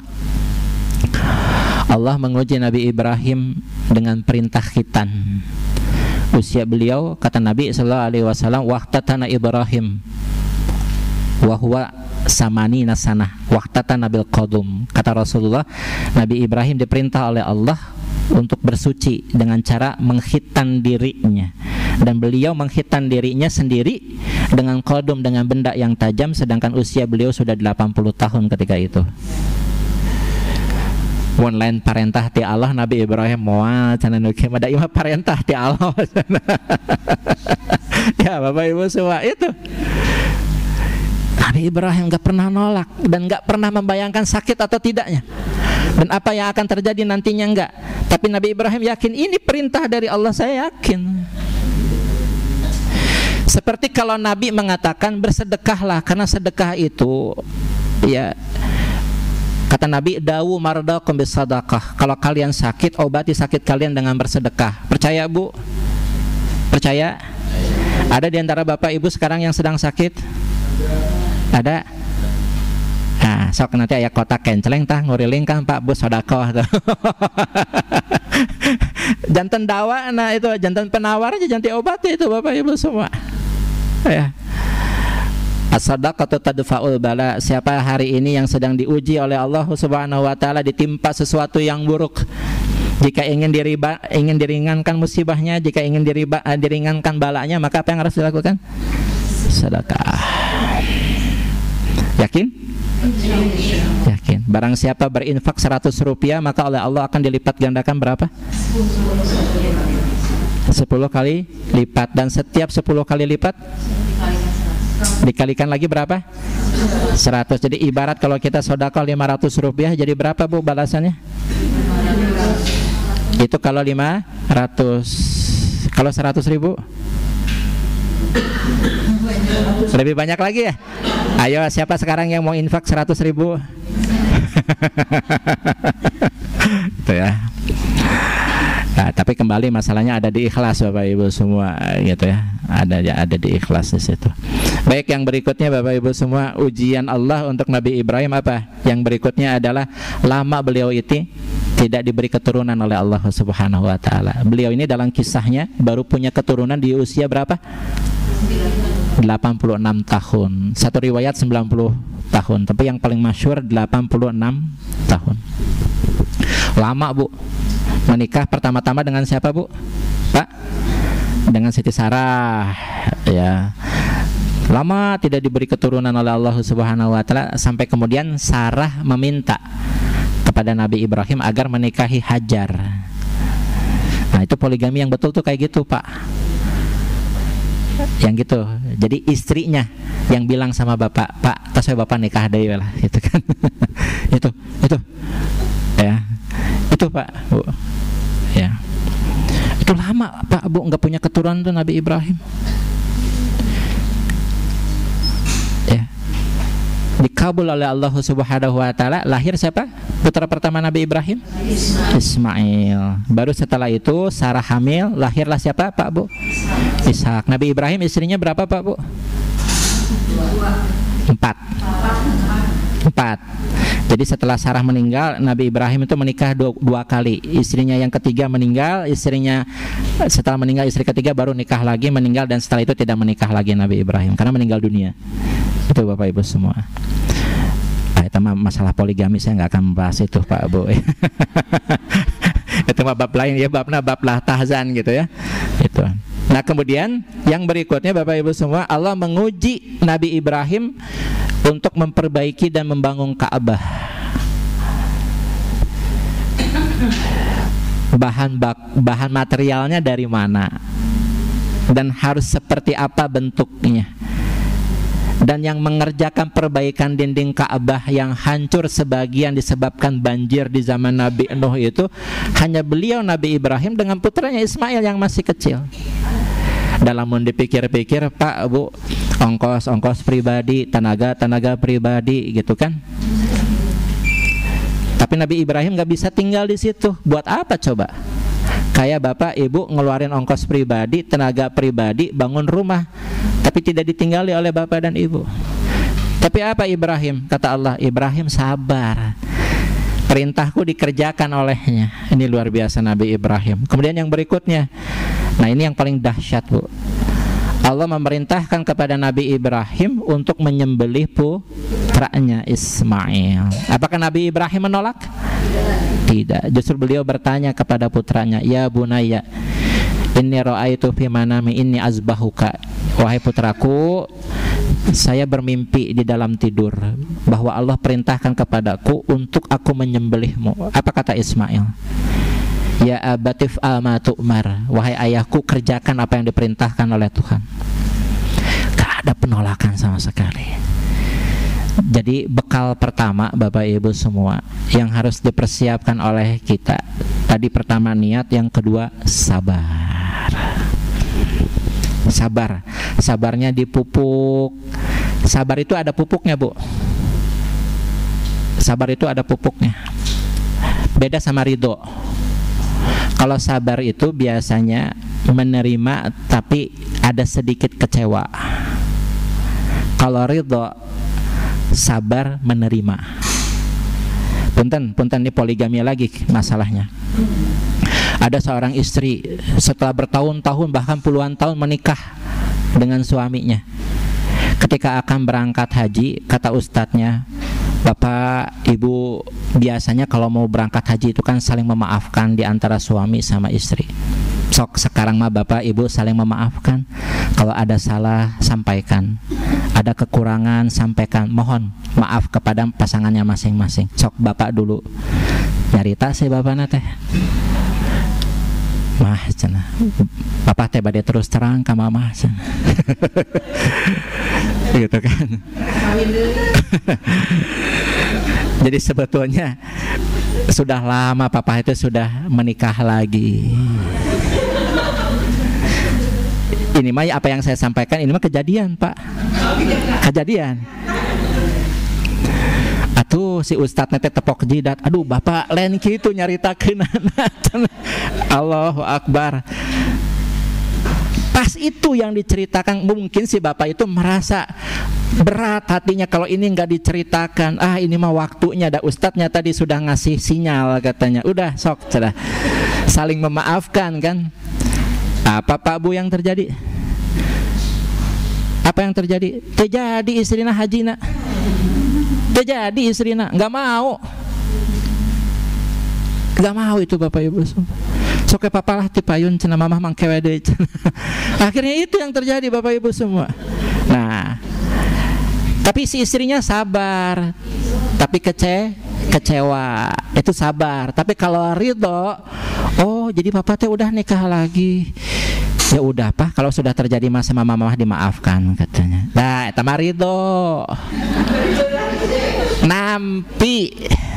Allah menguji Nabi Ibrahim dengan perintah khitan. Usia beliau, kata Nabi sallallahu alaihi wasallam, waqtatana Ibrahim wa huwa samani nasanah waqtatana bil qadum. Kata Rasulullah, Nabi Ibrahim diperintah oleh Allah untuk bersuci dengan cara menghitan dirinya, dan beliau menghitan dirinya sendiri dengan qadum, dengan benda yang tajam, sedangkan usia beliau sudah delapan puluh tahun ketika itu. Mun lain parentah ti Allah, Nabi Ibrahim moal cenah nu kieu da imah parentah ti Allah. Ya Bapak Ibu semua, itu Nabi Ibrahim gak pernah nolak dan gak pernah membayangkan sakit atau tidaknya dan apa yang akan terjadi nantinya, enggak. Tapi Nabi Ibrahim yakin ini perintah dari Allah, saya yakin. Seperti kalau Nabi mengatakan bersedekahlah, karena sedekah itu ya, kata Nabi, dawu mardakum bisadaqah. Kalau kalian sakit, obati sakit kalian dengan bersedekah. Percaya Bu? Percaya? Ada di antara Bapak Ibu sekarang yang sedang sakit? Ada? Nah, sok nanti aya kotak kenceleng tah nguriling kan Pak Bu sedekah. Jantan dawa, nah itu jantan penawar aja, jantan obat itu Bapak Ibu semua. Ya. As-sadaqatu tadfa'ul bala. Siapa hari ini yang sedang diuji oleh Allah Subhanahu wa taala, ditimpa sesuatu yang buruk, jika ingin diriba, ingin diringankan musibahnya, jika ingin diriba, diringankan balanya, maka apa yang harus dilakukan? Sedekah. Yakin? Yakin. Barang siapa berinfak seratus rupiah, maka oleh Allah akan dilipat gandakan berapa? sepuluh kali lipat. Dan setiap sepuluh kali lipat dikalikan lagi berapa? seratus. Jadi ibarat kalau kita sedekah lima ratus rupiah, jadi berapa Bu balasannya? Itu kalau lima ratus. Kalau seratus ribu lebih banyak lagi ya? Ayo, siapa sekarang yang mau infak seratus ribu? Itu ya. Nah, tapi kembali masalahnya ada di ikhlas Bapak Ibu semua gitu ya. Ada ya, ada di ikhlas di situ. Baik, yang berikutnya Bapak Ibu semua, ujian Allah untuk Nabi Ibrahim apa? Yang berikutnya adalah lama beliau itu tidak diberi keturunan oleh Allah Subhanahu wa taala. Beliau ini dalam kisahnya baru punya keturunan di usia berapa? delapan puluh enam tahun. Satu riwayat sembilan puluh tahun, tapi yang paling masyhur delapan puluh enam tahun. Lama, Bu. Menikah pertama-tama dengan siapa, Bu? Pak? Dengan Siti Sarah, ya. Lama tidak diberi keturunan oleh Allah Subhanahu wa taala, sampai kemudian Sarah meminta kepada Nabi Ibrahim agar menikahi Hajar. Nah, itu poligami yang betul tuh kayak gitu, Pak. Yang gitu. Jadi istrinya yang bilang sama bapak, "Pak, tas saya bapak nikah deui lah," gitu kan. itu, itu. Ya. Itu, Pak, Bu. Ya. Itu lama, Pak, Bu, enggak punya keturunan tuh Nabi Ibrahim. Ya. Dikabul oleh Allah Subhanahu wa taala, lahir siapa? Putra pertama Nabi Ibrahim? Ismail. Ismail. Baru setelah itu Sarah hamil, lahirlah siapa, Pak, Bu? Ishak. Nabi Ibrahim istrinya berapa, Pak, Bu? Empat. Empat. Jadi setelah Sarah meninggal, Nabi Ibrahim itu menikah dua, dua kali. Istrinya yang ketiga meninggal, istrinya setelah meninggal istri ketiga baru nikah lagi, meninggal, dan setelah itu tidak menikah lagi Nabi Ibrahim karena meninggal dunia. Itu Bapak Ibu semua. Nah, itu masalah poligami saya nggak akan membahas itu, Pak, Bu. Itu mah bab lain ya, babnya bab lah tahzan gitu ya. Itu. Nah, kemudian yang berikutnya Bapak Ibu semua, Allah menguji Nabi Ibrahim untuk memperbaiki dan membangun Ka'bah. Bahan bak, bahan materialnya dari mana? Dan harus seperti apa bentuknya? Dan yang mengerjakan perbaikan dinding Ka'bah yang hancur sebagian disebabkan banjir di zaman Nabi Nuh itu hanya beliau Nabi Ibrahim dengan putranya Ismail yang masih kecil. Dalam dipikir-pikir, Pak, Bu, ongkos-ongkos pribadi, tenaga-tenaga pribadi gitu kan. Tapi Nabi Ibrahim gak bisa tinggal di situ. Buat apa coba? Kayak Bapak Ibu ngeluarin ongkos pribadi, tenaga pribadi, bangun rumah, tapi tidak ditinggali oleh Bapak dan Ibu. Tapi apa Ibrahim? Kata Allah, Ibrahim sabar, perintahku dikerjakan olehnya. Ini luar biasa Nabi Ibrahim. Kemudian yang berikutnya, nah ini yang paling dahsyat, Bu. Allah memerintahkan kepada Nabi Ibrahim untuk menyembelih putranya Ismail. Apakah Nabi Ibrahim menolak? Tidak. Justru beliau bertanya kepada putranya, "Ya bunayya, inni ra'aitu fi manami inni azbahuka." Wahai putraku, saya bermimpi di dalam tidur bahwa Allah perintahkan kepadaku untuk aku menyembelihmu. Apa kata Ismail? Ya abatif alma tu'mar, wahai ayahku, kerjakan apa yang diperintahkan oleh Tuhan. Gak ada penolakan sama sekali. Jadi bekal pertama Bapak Ibu semua yang harus dipersiapkan oleh kita, tadi pertama niat, yang kedua sabar. Sabar, sabarnya dipupuk. Sabar itu ada pupuknya, Bu. Sabar itu ada pupuknya. Beda sama ridho. Kalau sabar itu biasanya menerima tapi ada sedikit kecewa. Kalau ridho, sabar menerima. Punten, punten ini poligami lagi masalahnya. Ada seorang istri setelah bertahun-tahun bahkan puluhan tahun menikah dengan suaminya. Ketika akan berangkat haji, kata ustadznya, Bapak, Ibu, biasanya kalau mau berangkat haji itu kan saling memaafkan di antara suami sama istri. Sok sekarang mah Bapak, Ibu saling memaafkan. Kalau ada salah, sampaikan. Ada kekurangan, sampaikan. Mohon maaf kepada pasangannya masing-masing. Sok Bapak dulu nyarita sih Bapak teh. Mah cenah. Bapak teh bade terus terang ka Mama cenah. Gitu kan. Jadi sebetulnya sudah lama Papa itu sudah menikah lagi. Ini mah apa yang saya sampaikan ini mah kejadian, Pak. Kejadian. Atuh si ustadz nete tepok jidat. Aduh Bapak lain kitu nyaritakeun. Allahu Akbar. Pas itu yang diceritakan, mungkin si Bapak itu merasa berat hatinya kalau ini nggak diceritakan. Ah ini mah waktunya, ada ustadznya tadi sudah ngasih sinyal katanya. Udah sok celah. Saling memaafkan kan. Apa Pak Bu yang terjadi? Apa yang terjadi? Terjadi istrina hajina. Terjadi istrina nggak mau. Nggak mau itu Bapak Ibu semua. Soke papalah tipayun cenah mamah mangkewe deui. Akhirnya itu yang terjadi Bapak Ibu semua. Nah, tapi si istrinya sabar, tapi kece kecewa itu sabar. Tapi kalau ridho, oh jadi papa teh udah nikah lagi. Ya udah Pak, kalau sudah terjadi masa mama-mama dimaafkan katanya. Nah, eta mah ridho. Nampi.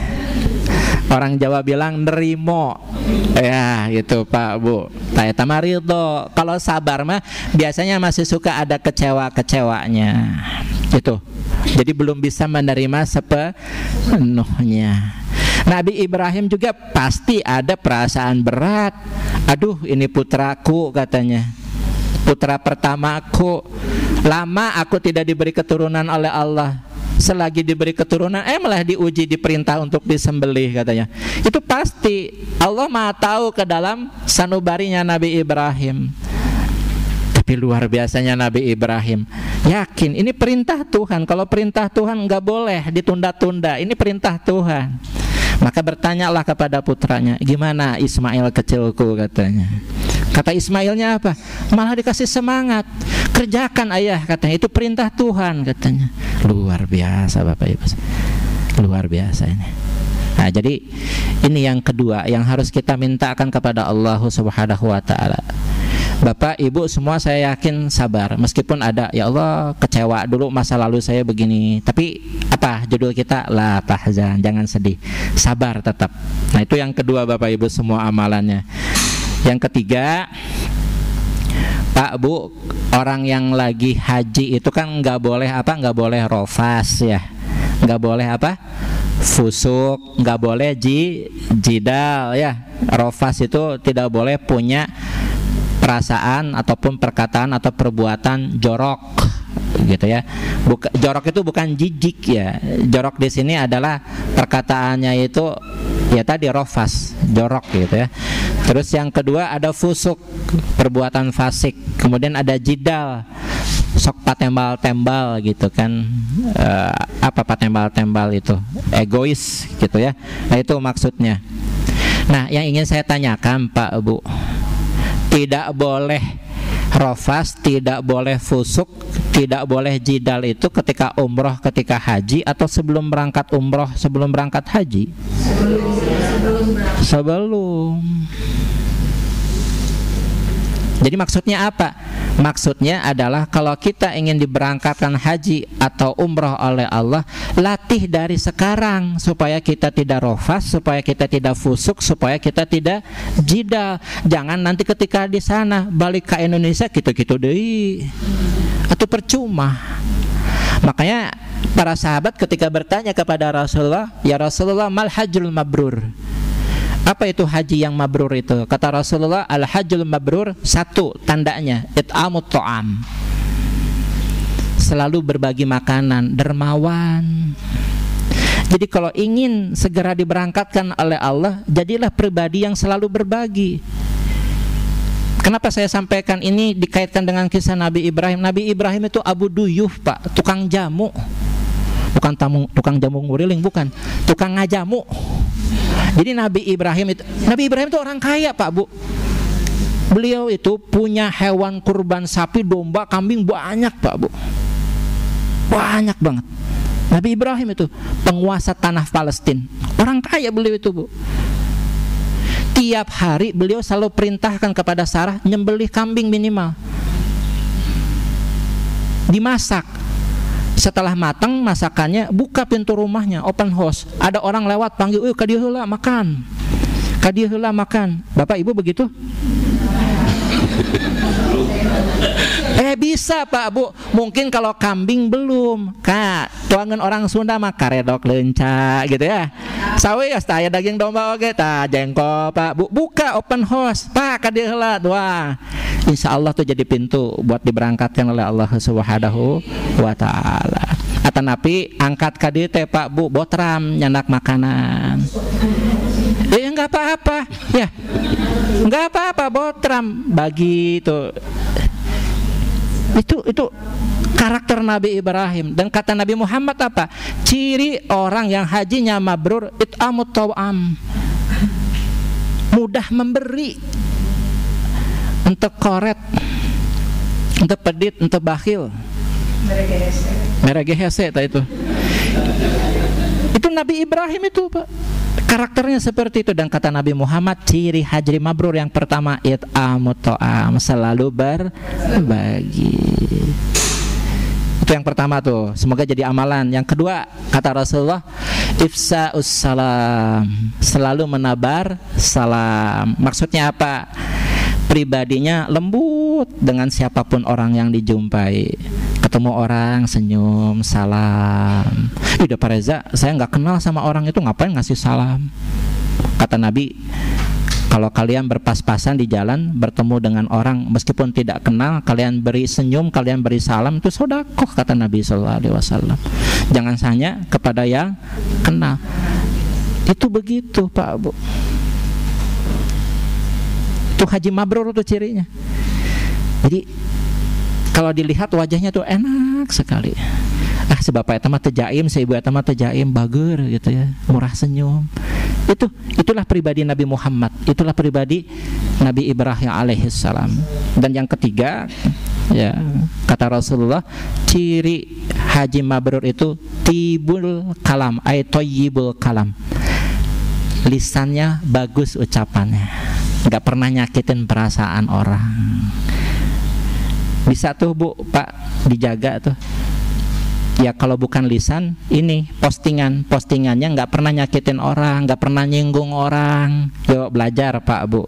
Orang Jawa bilang nerimo. Ya gitu Pak Bu. Nah, eta mah ridho. Kalau sabar mah biasanya masih suka ada kecewa-kecewanya. Gitu. Jadi belum bisa menerima sepenuhnya. Nabi Ibrahim juga pasti ada perasaan berat. Aduh, ini putraku katanya. Putra pertamaku. Lama aku tidak diberi keturunan oleh Allah. Selagi diberi keturunan, eh malah diuji, diperintah untuk disembelih katanya. Itu pasti Allah Maha tahu ke dalam sanubarinya Nabi Ibrahim. Tapi luar biasanya Nabi Ibrahim yakin ini perintah Tuhan. Kalau perintah Tuhan nggak boleh ditunda-tunda. Ini perintah Tuhan. Maka bertanyalah kepada putranya, gimana Ismail kecilku katanya. Kata Ismailnya apa? Malah dikasih semangat. Kerjakan ayah katanya, itu perintah Tuhan katanya. Luar biasa Bapak Ibu. Luar biasa ini. Nah, jadi ini yang kedua yang harus kita mintakan kepada Allah Subhanahu wa taala. Bapak, Ibu semua saya yakin sabar. Meskipun ada, ya Allah kecewa dulu masa lalu saya begini. Tapi apa judul kita? La tahzan, jangan sedih. Sabar tetap. Nah, itu yang kedua Bapak Ibu semua amalannya. Yang ketiga, Pak Bu, orang yang lagi haji itu kan nggak boleh apa? Nggak boleh rofas ya. Nggak boleh apa? Fusuk, nggak boleh ji, jidal ya. Rofas itu tidak boleh punya perasaan ataupun perkataan atau perbuatan jorok gitu ya. Buka, jorok itu bukan jijik ya. Jorok di sini adalah perkataannya itu ya tadi rofas, jorok gitu ya. Terus yang kedua ada fusuk, perbuatan fasik. Kemudian ada jidal, sok patembal-tembal gitu kan. E, apa patembal-tembal itu? Egois gitu ya. Nah, itu maksudnya. Nah, yang ingin saya tanyakan Pak Bu, tidak boleh rofas, tidak boleh fusuk, tidak boleh jidal itu ketika umroh, ketika haji, atau sebelum berangkat umroh, sebelum berangkat haji? Sebelum, sebelum, sebelum. Jadi maksudnya apa? Maksudnya adalah kalau kita ingin diberangkatkan haji atau umroh oleh Allah, latih dari sekarang supaya kita tidak rofas, supaya kita tidak fusuk, supaya kita tidak jidal. Jangan nanti ketika di sana balik ke Indonesia gitu-gitu deh, atau percuma. Makanya para sahabat ketika bertanya kepada Rasulullah, ya Rasulullah, mal hajjul mabrur? Apa itu haji yang mabrur itu? Kata Rasulullah, al-hajjul mabrur, satu tandanya it'amut ta'am, selalu berbagi makanan, dermawan. Jadi kalau ingin segera diberangkatkan oleh Allah, jadilah pribadi yang selalu berbagi. Kenapa saya sampaikan ini dikaitkan dengan kisah Nabi Ibrahim? Nabi Ibrahim itu Abu Duyuh Pak, tukang jamu. Bukan tamu, tukang jamu nguriling, bukan, tukang ngajamu. Jadi Nabi Ibrahim itu, Nabi Ibrahim itu orang kaya Pak Bu. Beliau itu punya hewan kurban sapi, domba, kambing banyak Pak Bu. Banyak banget. Nabi Ibrahim itu penguasa tanah Palestina. Orang kaya beliau itu Bu. Tiap hari beliau selalu perintahkan kepada Sarah nyembelih kambing minimal. Dimasak. Setelah matang masakannya, buka pintu rumahnya, open house. Ada orang lewat panggil, "Uy, ka dieu heula makan." Ka dieu heula makan. Bapak Ibu begitu? Eh bisa Pak Bu. Mungkin kalau kambing belum. Kak, tuangan orang Sunda mah karedok leunca gitu ya. Sawi geus aya daging domba oge tah jengkol Pak Bu. Buka open house. Pak ka dieu heula doang. Insya Allah tuh jadi pintu buat diberangkatkan oleh Allah Subhanahu wa ta'ala. Atau napi angkat ka dieu teh Pak Bu, botram nyandak makanan. Ya enggak apa-apa ya. Enggak apa-apa botram bagi itu. Itu itu karakter Nabi Ibrahim. Dan kata Nabi Muhammad apa? Ciri orang yang hajinya mabrur it'amut tawam, mudah memberi, untuk koret, untuk pedit, untuk bakhil. Mereka hese itu. Itu Nabi Ibrahim itu, Pak. Karakternya seperti itu. Dan kata Nabi Muhammad, ciri haji mabrur yang pertama it'amut ta'am, selalu berbagi. Itu yang pertama tuh, semoga jadi amalan. Yang kedua, kata Rasulullah, ifsa'us salam, selalu menabar salam. Maksudnya apa? Pribadinya lembut dengan siapapun orang yang dijumpai. Ketemu orang, senyum, salam. Ih, Pak Reza, saya nggak kenal sama orang itu, ngapain ngasih salam? Kata Nabi, kalau kalian berpas-pasan di jalan, bertemu dengan orang meskipun tidak kenal, kalian beri senyum, kalian beri salam, itu sedekah, kata Nabi Shallallahu Alaihi Wasallam. Jangan hanya kepada yang kenal. Itu begitu, Pak Bu. Itu haji mabrur tuh cirinya. Jadi kalau dilihat wajahnya tuh enak sekali. Ah, si bapak eta mah teu jaim, si ibu eta mah teu jaim, bager gitu ya, murah senyum. Itu itulah pribadi Nabi Muhammad, itulah pribadi Nabi Ibrahim alaihissalam. Dan yang ketiga, ya, kata Rasulullah, ciri haji mabrur itu tibul kalam, ay thayyibul kalam. Lisannya bagus ucapannya, nggak pernah nyakitin perasaan orang. Bisa tuh Bu, Pak, dijaga tuh. Ya kalau bukan lisan, ini postingan, postingannya nggak pernah nyakitin orang, nggak pernah nyinggung orang. Yuk belajar Pak Bu,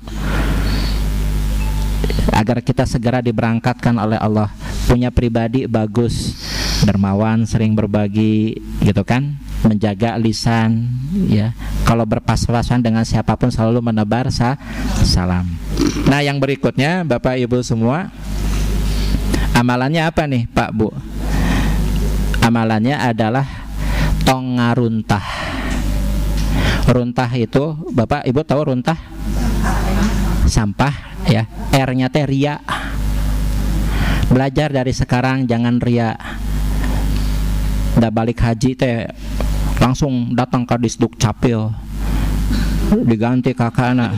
agar kita segera diberangkatkan oleh Allah, punya pribadi bagus, dermawan, sering berbagi, gitu kan, menjaga lisan, ya. Kalau berpas-pasan dengan siapapun selalu menebar sa salam. Nah, yang berikutnya Bapak Ibu semua, amalannya apa nih Pak Bu? Amalannya adalah tongaruntah. Runtah itu, Bapak Ibu tahu runtah? Sampah, ya. R-nya teh ria. Belajar dari sekarang jangan ria. Udah balik haji teh langsung datang ke Disduk Capil, diganti kakana.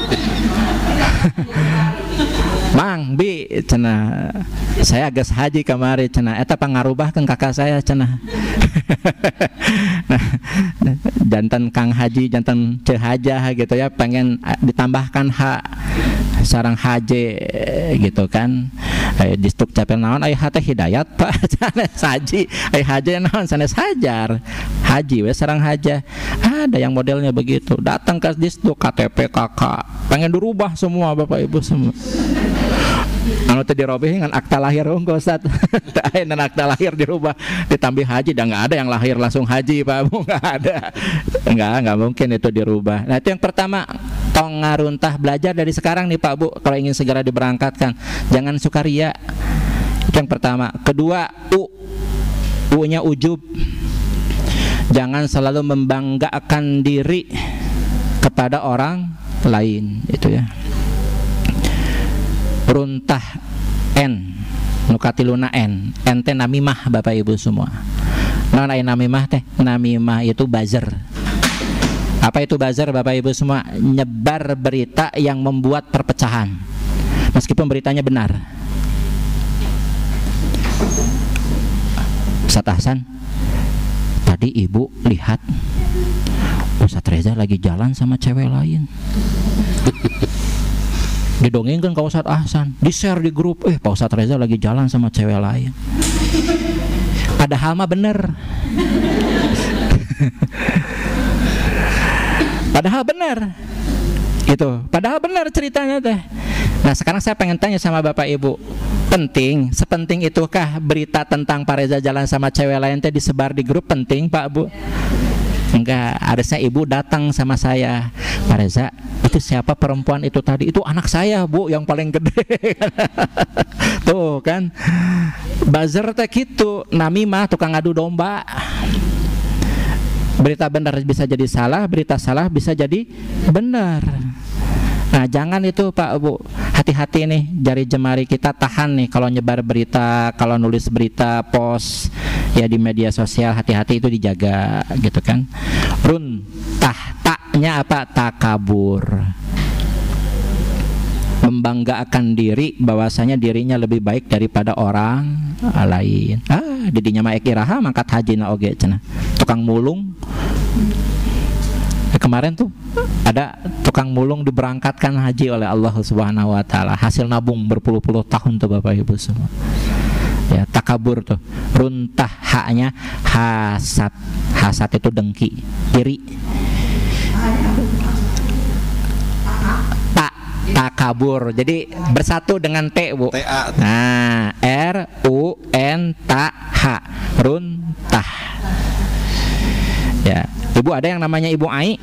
Mang bi cenah, saya geus haji kamari cenah, eta pangarubahkeun kakak saya cenah. Nah, jantan Kang Haji, jantan Ceh Hajah gitu ya, pengen ditambahkan hak sarang haji gitu kan. Eh, di stuk capel naon aya hate hidayat Pak, sanes haji, aya haji naon sanes hajar. Haji we sarang haja. Ada yang modelnya begitu, datang ke disduk K T P kakak, pengen dirubah semua Bapak Ibu semua. Anu teh dirobeh dengan akta lahir unggul Ustaz. Teh akta lahir dirubah, ditambah haji, dan nggak ada yang lahir langsung haji Pak Bu, nggak ada, nggak nggak mungkin itu dirubah. Nah itu yang pertama, tong ngaruntah, belajar dari sekarang nih Pak Bu, kalau ingin segera diberangkatkan, jangan suka ria. Itu yang pertama. Kedua, u, u-nya ujub, jangan selalu membanggakan diri kepada orang lain, itu ya. Runtah N, nukatiluna N, N teh namimah Bapak Ibu semua. Nah, namimah teh, namimah itu buzzer. Apa itu buzzer Bapak Ibu semua? Nyebar berita yang membuat perpecahan, meskipun beritanya benar. Ustaz Hasan, tadi ibu lihat Ustaz Reza lagi jalan sama cewek lain. Didongengkan ke Ustaz Ahsan, di-share di grup, eh Pak Ustaz Reza lagi jalan sama cewek lain. Padahal mah bener. Padahal bener. Gitu. Padahal bener ceritanya teh. Nah, sekarang saya pengen tanya sama Bapak Ibu, penting, sepenting itukah berita tentang Pak Reza jalan sama cewek lain teh disebar di grup? Penting Pak Bu? Enggak, harusnya ibu datang sama saya, Pak Reza, itu siapa perempuan itu tadi? Itu anak saya Bu, yang paling gede. Tuh kan, buzzer teh gitu, namimah, tukang adu domba. Berita benar bisa jadi salah, berita salah bisa jadi benar. Nah jangan itu Pak Bu, hati-hati nih jari jemari kita, tahan nih kalau nyebar berita, kalau nulis berita, post ya di media sosial, hati-hati itu dijaga gitu kan. Runtah, taknya apa? Takabur, membanggakan diri bahwasanya dirinya lebih baik daripada orang lain. Ah, didinya mah ekiraha mangkat haji na oge cenah. Tukang mulung. Eh, kemarin tuh ada tukang mulung diberangkatkan haji oleh Allah Subhanahu wa taala. Hasil nabung berpuluh-puluh tahun tuh Bapak Ibu semua. Ya, takabur tuh. Runtah, haknya hasad. Hasad itu dengki, iri. Tak, takabur. Jadi bersatu dengan T, Bu. Nah, R U N T H. Runtah. Ya, Ibu ada yang namanya Ibu Ai?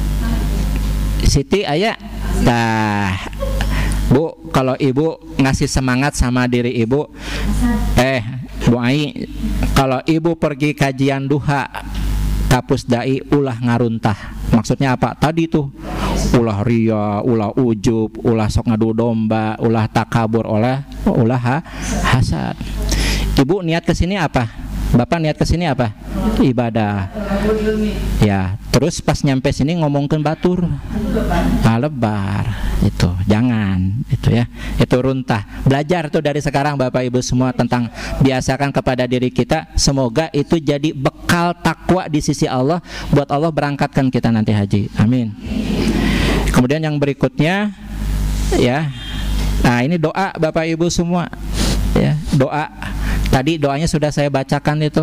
Siti aya? Nah, Bu, kalau Ibu ngasih semangat sama diri Ibu, eh, Bu Ai, kalau Ibu pergi kajian duha, kapus dai ulah ngaruntah. Maksudnya apa? Tadi tuh ulah ria, ulah ujub, ulah sok ngadu domba, ulah takabur, ulah ulah ha, hasad. Ibu niat ke sini apa? Bapak niat ke sini apa? Ibadah. Ya, terus pas nyampe sini ngomongkeun batur. Ah, lebar. Itu, jangan, itu ya. Itu runtah. Belajar tuh dari sekarang Bapak Ibu semua tentang biasakan kepada diri kita, semoga itu jadi bekal takwa di sisi Allah buat Allah berangkatkan kita nanti haji. Amin. Kemudian yang berikutnya ya. Nah, ini doa Bapak Ibu semua. Ya, doa. Tadi doanya sudah saya bacakan itu.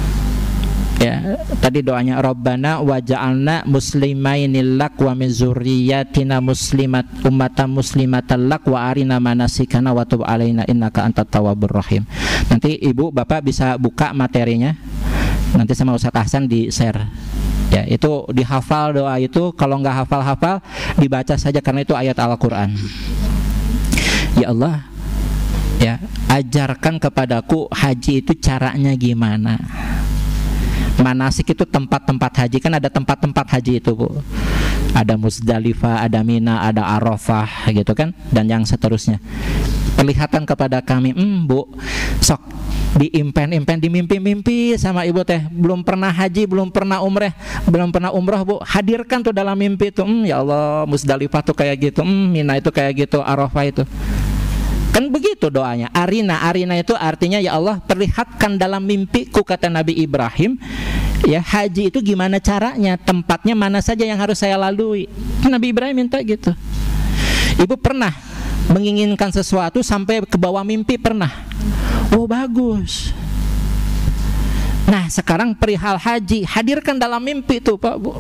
Ya, tadi doanya Rabbana waj'alna muslimaini lak wa min dzurriyyatina muslimat ummatan muslimatan lak wa arina manasikana wa tub alaina innaka antat tawwabur rahim. Nanti Ibu Bapak bisa buka materinya. Nanti sama Ustaz Ahsan di-share. Ya, itu dihafal doa itu, kalau nggak hafal-hafal dibaca saja karena itu ayat Al-Qur'an. Ya Allah, ya, ajarkan kepadaku haji itu caranya gimana. Manasik itu tempat-tempat haji, kan ada tempat-tempat haji itu, Bu. Ada Muzdalifah, ada Mina, ada Arafah gitu kan, dan yang seterusnya. Perlihatkan kepada kami, hmm, Bu, sok diimpen-impen, dimimpi-mimpi sama Ibu teh, belum pernah haji, belum pernah umrah, belum pernah umrah, Bu, hadirkan tuh dalam mimpi tuh, hmm, ya Allah, Muzdalifah tuh kayak gitu, hmm, Mina itu kayak gitu, Arafah itu. Kan begitu doanya. Arina, arina itu artinya ya Allah perlihatkan dalam mimpiku, kata Nabi Ibrahim. Ya, haji itu gimana caranya, tempatnya mana saja yang harus saya lalui. Nabi Ibrahim minta gitu. Ibu pernah menginginkan sesuatu sampai ke bawah mimpi, pernah? Oh, bagus. Nah, sekarang perihal haji, hadirkan dalam mimpi tuh Pak, Bu.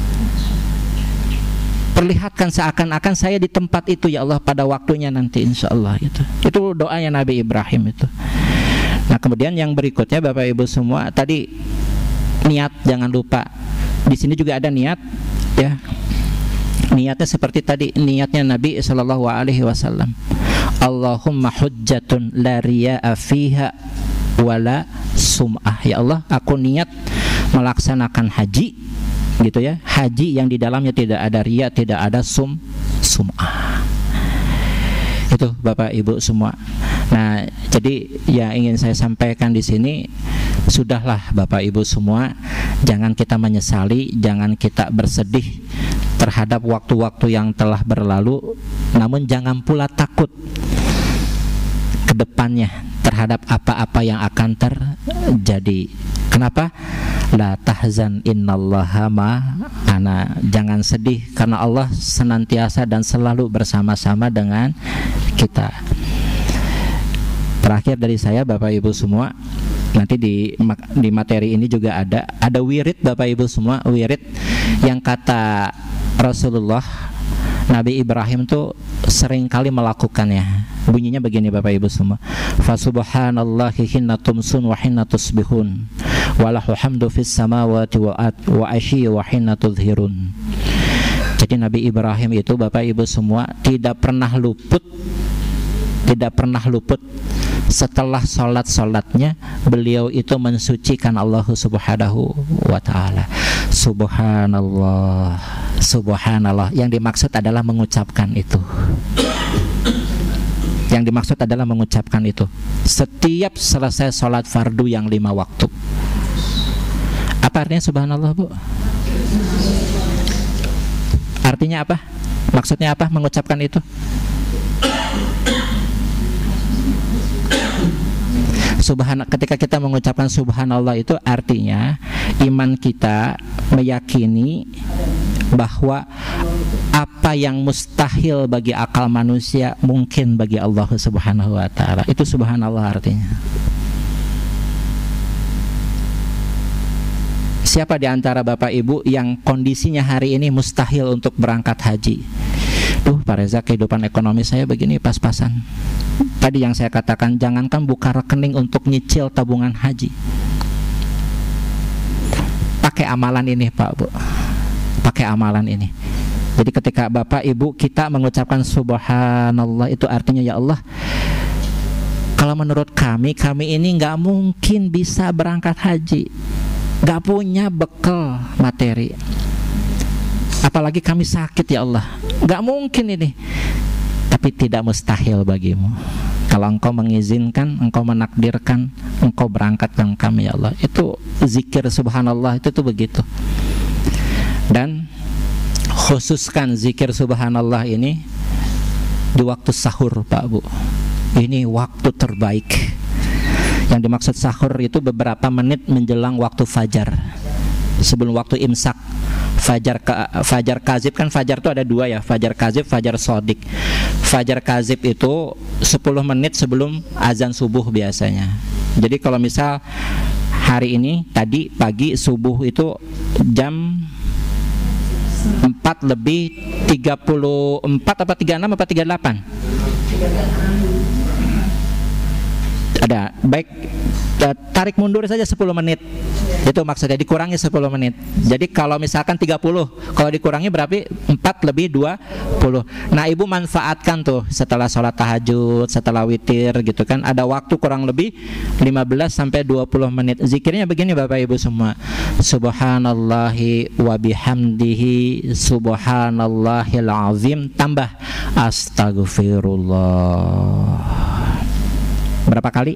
Perlihatkan seakan-akan saya di tempat itu ya Allah pada waktunya nanti insya Allah gitu. Itu doanya Nabi Ibrahim itu. Nah, kemudian yang berikutnya Bapak Ibu semua, tadi niat jangan lupa. Di sini juga ada niat ya. Niatnya seperti tadi niatnya Nabi Shallallahu Alaihi Wasallam. Allahumma hujjatun la riya'a fiha wala sum'ah. Ya Allah, aku niat melaksanakan haji gitu ya, haji yang di dalamnya tidak ada riya, tidak ada sum sum'ah. Itu Bapak Ibu semua. Nah, jadi yang ingin saya sampaikan di sini, sudahlah Bapak Ibu semua, jangan kita menyesali, jangan kita bersedih terhadap waktu-waktu yang telah berlalu, namun jangan pula takut ke depannya terhadap apa-apa yang akan terjadi. Kenapa? La tahzan innallaha ma'ana. Jangan sedih karena Allah senantiasa dan selalu bersama-sama dengan kita. Terakhir dari saya Bapak Ibu semua, nanti di di materi ini juga ada ada wirid Bapak Ibu semua, wirid yang kata Rasulullah, Nabi Ibrahim tuh sering kali melakukannya. Bunyinya begini Bapak Ibu semua. Fa subhanallahi hina tumsun wa hina tusbihun walahu hamdu fis samawati wa wa asyi wa hina tudhirun. Jadi Nabi Ibrahim itu Bapak Ibu semua tidak pernah luput tidak pernah luput setelah sholat-sholatnya beliau itu mensucikan Allah Subhanahu wa ta'ala. Subhanallah, Subhanallah. Yang dimaksud adalah mengucapkan itu. Yang dimaksud adalah mengucapkan itu setiap selesai sholat fardu yang lima waktu. Apa artinya subhanallah, Bu? Artinya apa? Maksudnya apa mengucapkan itu? Subhan, ketika kita mengucapkan subhanallah itu artinya iman kita meyakini bahwa apa yang mustahil bagi akal manusia mungkin bagi Allah Subhanahu wa taala. Itu subhanallah artinya. Siapa di antara Bapak Ibu yang kondisinya hari ini mustahil untuk berangkat haji? Duh, Pak Reza, kehidupan ekonomi saya begini pas-pasan. Tadi yang saya katakan, jangankan buka rekening untuk nyicil tabungan haji, pakai amalan ini, Pak Bu, pakai amalan ini. Jadi ketika Bapak Ibu kita mengucapkan subhanallah, itu artinya ya Allah, kalau menurut kami, kami ini nggak mungkin bisa berangkat haji, nggak punya bekal materi, apalagi kami sakit ya Allah, nggak mungkin ini. Tapi tidak mustahil bagimu. Kalau engkau mengizinkan, engkau menakdirkan, engkau berangkatkan kami ya Allah. Itu zikir subhanallah itu tuh begitu. Dan khususkan zikir subhanallah ini di waktu sahur, Pak Bu. Ini waktu terbaik. Yang dimaksud sahur itu beberapa menit menjelang waktu fajar, sebelum waktu imsak. Fajar ka, fajar kazib kan, fajar itu ada dua ya, fajar kazib, fajar sodik. Fajar kazib itu sepuluh menit sebelum azan subuh biasanya. Jadi kalau misal hari ini tadi pagi subuh itu jam empat lebih tiga puluh empat apa tiga puluh enam apa tiga puluh delapan? Ada, baik, tarik mundur saja sepuluh menit. Itu maksudnya, dikurangi sepuluh menit. Jadi kalau misalkan tiga puluh, kalau dikurangi berarti empat lebih dua puluh. Nah, Ibu manfaatkan tuh setelah sholat tahajud, setelah witir gitu kan, ada waktu kurang lebih lima belas sampai dua puluh menit. Zikirnya begini Bapak Ibu semua. Subhanallahi wa bihamdihi subhanallahil azim tambah astagfirullah. Berapa kali?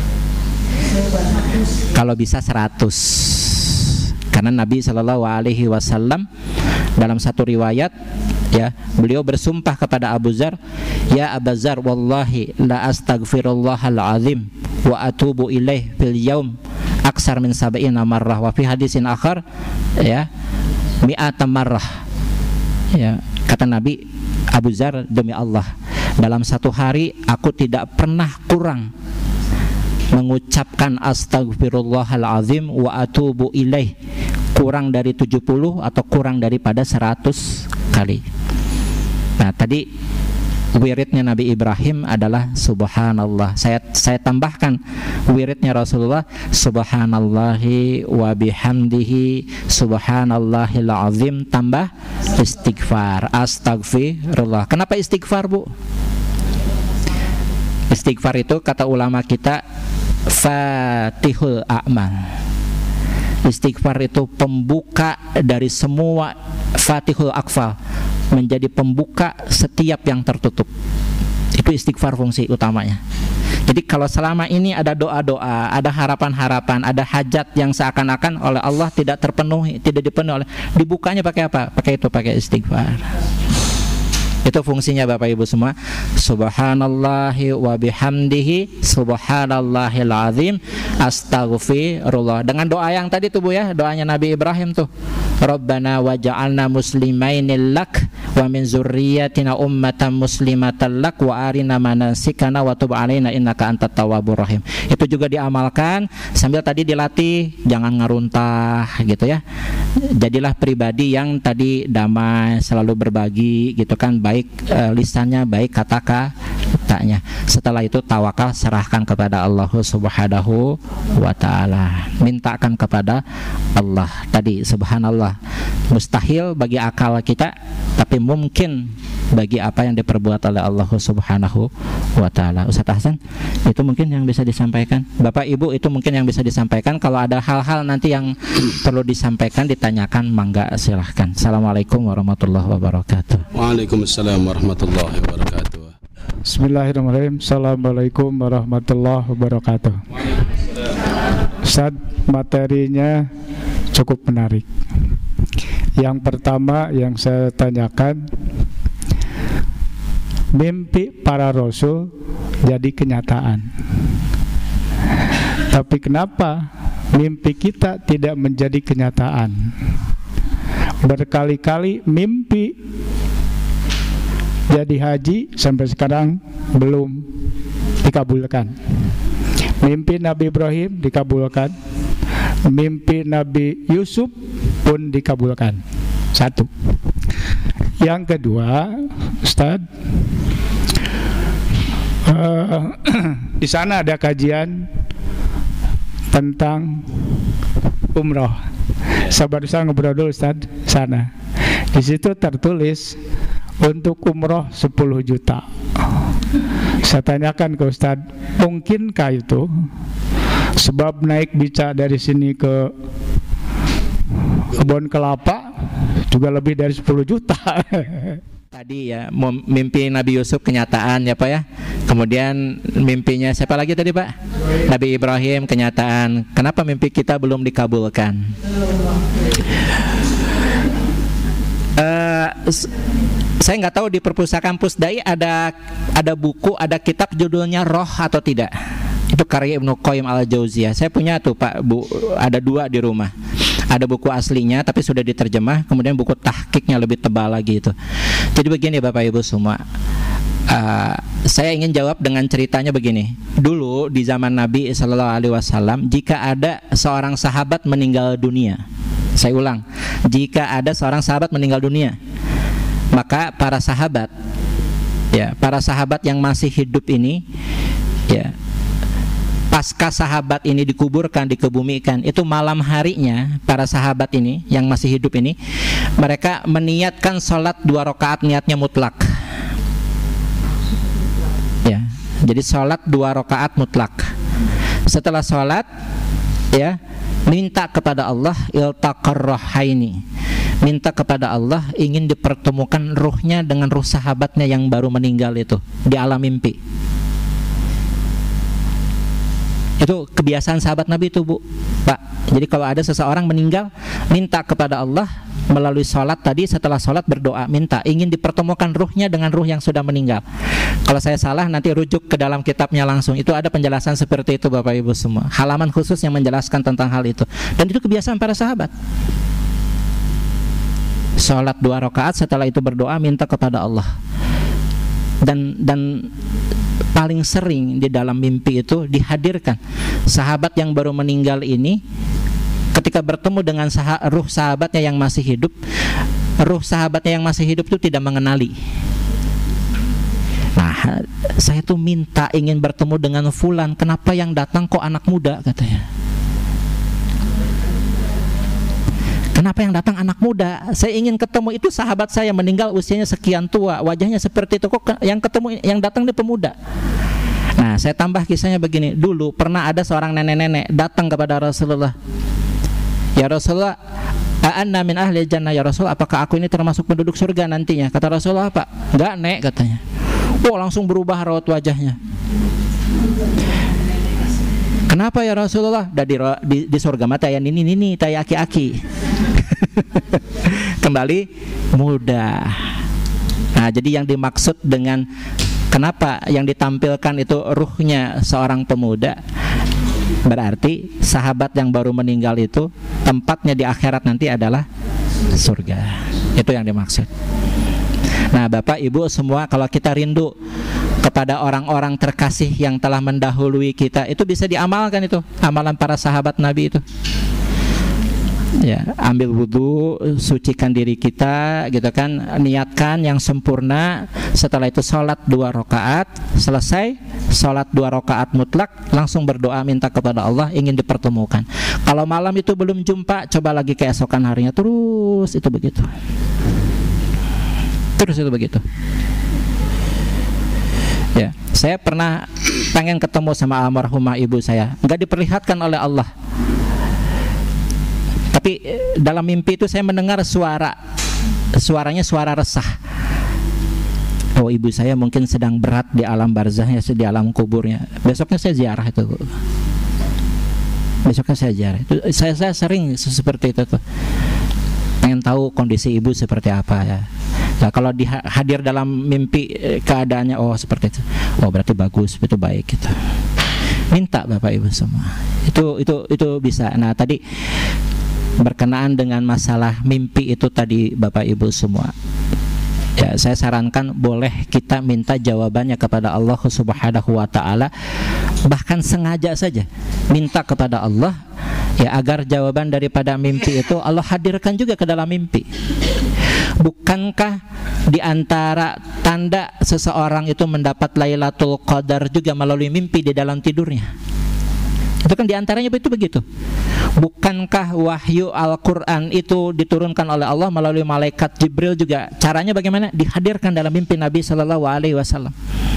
Kalau bisa seratus. Karena Nabi Shallallahu Alaihi Wasallam dalam satu riwayat, ya, beliau bersumpah kepada Abu Dzar, ya Abu Dzar, wallahi la astaghfirullahal azim wa atubu ilaih fil yaum aksar min sab'ina marrah wa fi hadisin akhar, ya, mi'ata marrah. Ya, kata Nabi, Abu Dzar, demi Allah, dalam satu hari aku tidak pernah kurang mengucapkan astagfirullahalazim wa atubu ilaih, kurang dari tujuh puluh atau kurang daripada seratus kali. Nah, tadi wiridnya Nabi Ibrahim adalah subhanallah. Saya saya tambahkan wiridnya Rasulullah, subhanallahi wa bihamdihi subhanallahil azim tambah istighfar, astagfirullah. Kenapa istighfar, Bu? Istighfar itu kata ulama kita fatihul a'mal. Istighfar itu pembuka dari semua, fatihul akfal, menjadi pembuka setiap yang tertutup. Itu istighfar fungsi utamanya. Jadi kalau selama ini ada doa-doa, ada harapan-harapan, ada hajat yang seakan-akan oleh Allah tidak terpenuhi, tidak dipenuhi oleh, dibukanya pakai apa? Pakai itu, pakai istighfar. Itu fungsinya Bapak Ibu semua. Subhanallahi wa bihamdihi subhanallahil azim astaghfirullah. Dengan doa yang tadi tuh Bu ya, doanya Nabi Ibrahim tuh. Rabbana waj'alna muslimaini lak wa min zurriyyatina ummatan muslimatan lak wa arina manasikana wa tub alaina innaka antat tawwabur rahim. Itu juga diamalkan sambil tadi dilatih jangan ngaruntah gitu ya. Jadilah pribadi yang tadi damai, selalu berbagi gitu kan, baik e, lisannya, baik kata-katanya. Setelah itu tawakal, serahkan kepada Allah Subhanahu wa taala. Mintakan kepada Allah. Tadi subhanallah mustahil bagi akal kita, tapi mungkin bagi apa yang diperbuat oleh Allah Subhanahu wa taala. Ustaz Hasan, itu mungkin yang bisa disampaikan. Bapak Ibu, itu mungkin yang bisa disampaikan. Kalau ada hal-hal nanti yang perlu disampaikan, ditanyakan, mangga silahkan. Assalamualaikum warahmatullahi wabarakatuh. Waalaikumsalam warahmatullahi wabarakatuh. Bismillahirrahmanirrahim. Assalamualaikum warahmatullahi wabarakatuh. Ustaz, materinya cukup menarik. Yang pertama yang saya tanyakan, mimpi para rasul jadi kenyataan. Tapi kenapa mimpi kita tidak menjadi kenyataan? Berkali-kali mimpi jadi haji sampai sekarang belum dikabulkan. Mimpi Nabi Ibrahim dikabulkan, mimpi Nabi Yusuf pun dikabulkan. Satu. Yang kedua, Ustaz, uh, di sana ada kajian tentang umroh. Sabar saya ngobrol dulu, Ustaz, sana. Di situ tertulis untuk umroh sepuluh juta. Saya tanyakan ke Ustadz, mungkinkah itu? Sebab naik beca dari sini ke kebun kelapa juga lebih dari sepuluh juta. Tadi ya, mimpi Nabi Yusuf kenyataan ya Pak ya. Kemudian mimpinya siapa lagi tadi Pak? Nabi Ibrahim kenyataan. Kenapa mimpi kita belum dikabulkan? Uh, saya nggak tahu di perpustakaan Pusdai ada ada buku, ada kitab judulnya Roh atau tidak. Itu karya Ibnu Qayyim al-Jauziyah. Saya punya tuh Pak, bu, ada dua di rumah. Ada buku aslinya tapi sudah diterjemah, kemudian buku tahqiqnya lebih tebal lagi itu. Jadi begini Bapak Ibu semua, uh, saya ingin jawab dengan ceritanya begini. Dulu di zaman Nabi Shallallahu Alaihi Wasallam, jika ada seorang sahabat meninggal dunia, saya ulang, jika ada seorang sahabat meninggal dunia, maka para sahabat, ya, para sahabat yang masih hidup ini, ya, pasca sahabat ini dikuburkan, dikebumikan, itu malam harinya para sahabat ini yang masih hidup ini, mereka meniatkan sholat dua rakaat, niatnya mutlak. Ya, jadi sholat dua rakaat mutlak. Setelah sholat, ya, minta kepada Allah iltaqar rohaini, minta kepada Allah ingin dipertemukan ruhnya dengan ruh sahabatnya yang baru meninggal itu di alam mimpi. Itu kebiasaan sahabat Nabi itu Bu, Pak. Jadi kalau ada seseorang meninggal, minta kepada Allah melalui sholat tadi, setelah sholat berdoa, minta ingin dipertemukan ruhnya dengan ruh yang sudah meninggal. Kalau saya salah nanti rujuk ke dalam kitabnya langsung. Itu ada penjelasan seperti itu Bapak Ibu semua. Halaman khusus yang menjelaskan tentang hal itu. Dan itu kebiasaan para sahabat. Sholat dua rakaat, setelah itu berdoa minta kepada Allah. Dan dan paling sering di dalam mimpi itu dihadirkan sahabat yang baru meninggal ini, ketika bertemu dengan sah- ruh sahabatnya yang masih hidup, ruh sahabatnya yang masih hidup itu tidak mengenali. Nah, saya tuh minta ingin bertemu dengan fulan, kenapa yang datang kok anak muda, katanya. Kenapa yang datang anak muda? Saya ingin ketemu itu sahabat saya meninggal usianya sekian tua, wajahnya seperti itu, kok yang ketemu yang datang di pemuda. Nah, saya tambah kisahnya begini. Dulu pernah ada seorang nenek-nenek datang kepada Rasulullah. Ya Rasulullah, a'anna min ahli jannah ya Rasul, apakah aku ini termasuk penduduk surga nantinya? Kata Rasulullah, apa? Enggak, Nek, katanya. Oh, langsung berubah raut wajahnya. Kenapa ya Rasulullah? Dah di, di, di surga mata ya ini ini taya aki-aki. Kembali muda. Nah, jadi yang dimaksud dengan kenapa yang ditampilkan itu ruhnya seorang pemuda, berarti sahabat yang baru meninggal itu tempatnya di akhirat nanti adalah surga. Itu yang dimaksud. Nah, Bapak Ibu semua, kalau kita rindu kepada orang-orang terkasih yang telah mendahului kita, itu bisa diamalkan, itu amalan para sahabat Nabi itu. Ya, ambil wudhu, sucikan diri kita, gitu kan, niatkan yang sempurna. Setelah itu sholat dua rakaat, selesai sholat dua rakaat mutlak, langsung berdoa minta kepada Allah ingin dipertemukan. Kalau malam itu belum jumpa, coba lagi keesokan harinya, terus itu begitu. Terus itu begitu. Ya, saya pernah pengen ketemu sama almarhumah ibu saya, nggak diperlihatkan oleh Allah. Tapi dalam mimpi itu saya mendengar suara, suaranya suara resah, oh ibu saya mungkin sedang berat di alam barzahnya, di alam kuburnya, besoknya saya ziarah itu, besoknya saya ziarah itu. Saya saya sering seperti itu tuh, pengen tahu kondisi ibu seperti apa ya. Nah, kalau di, hadir dalam mimpi keadaannya oh seperti itu, oh berarti bagus, itu baik gitu. Minta Bapak Ibu semua, itu itu itu bisa. Nah tadi berkenaan dengan masalah mimpi itu tadi Bapak Ibu semua, ya saya sarankan boleh kita minta jawabannya kepada Allah Subhanahu wa taala, bahkan sengaja saja minta kepada Allah ya agar jawaban daripada mimpi itu Allah hadirkan juga ke dalam mimpi. Bukankah di antara tanda seseorang itu mendapat Lailatul Qadar juga melalui mimpi di dalam tidurnya? Itu kan diantaranya itu begitu. Bukankah wahyu Al-Quran itu diturunkan oleh Allah melalui malaikat Jibril juga? Caranya bagaimana? Dihadirkan dalam mimpi Nabi Shallallahu Alaihi Wasallam.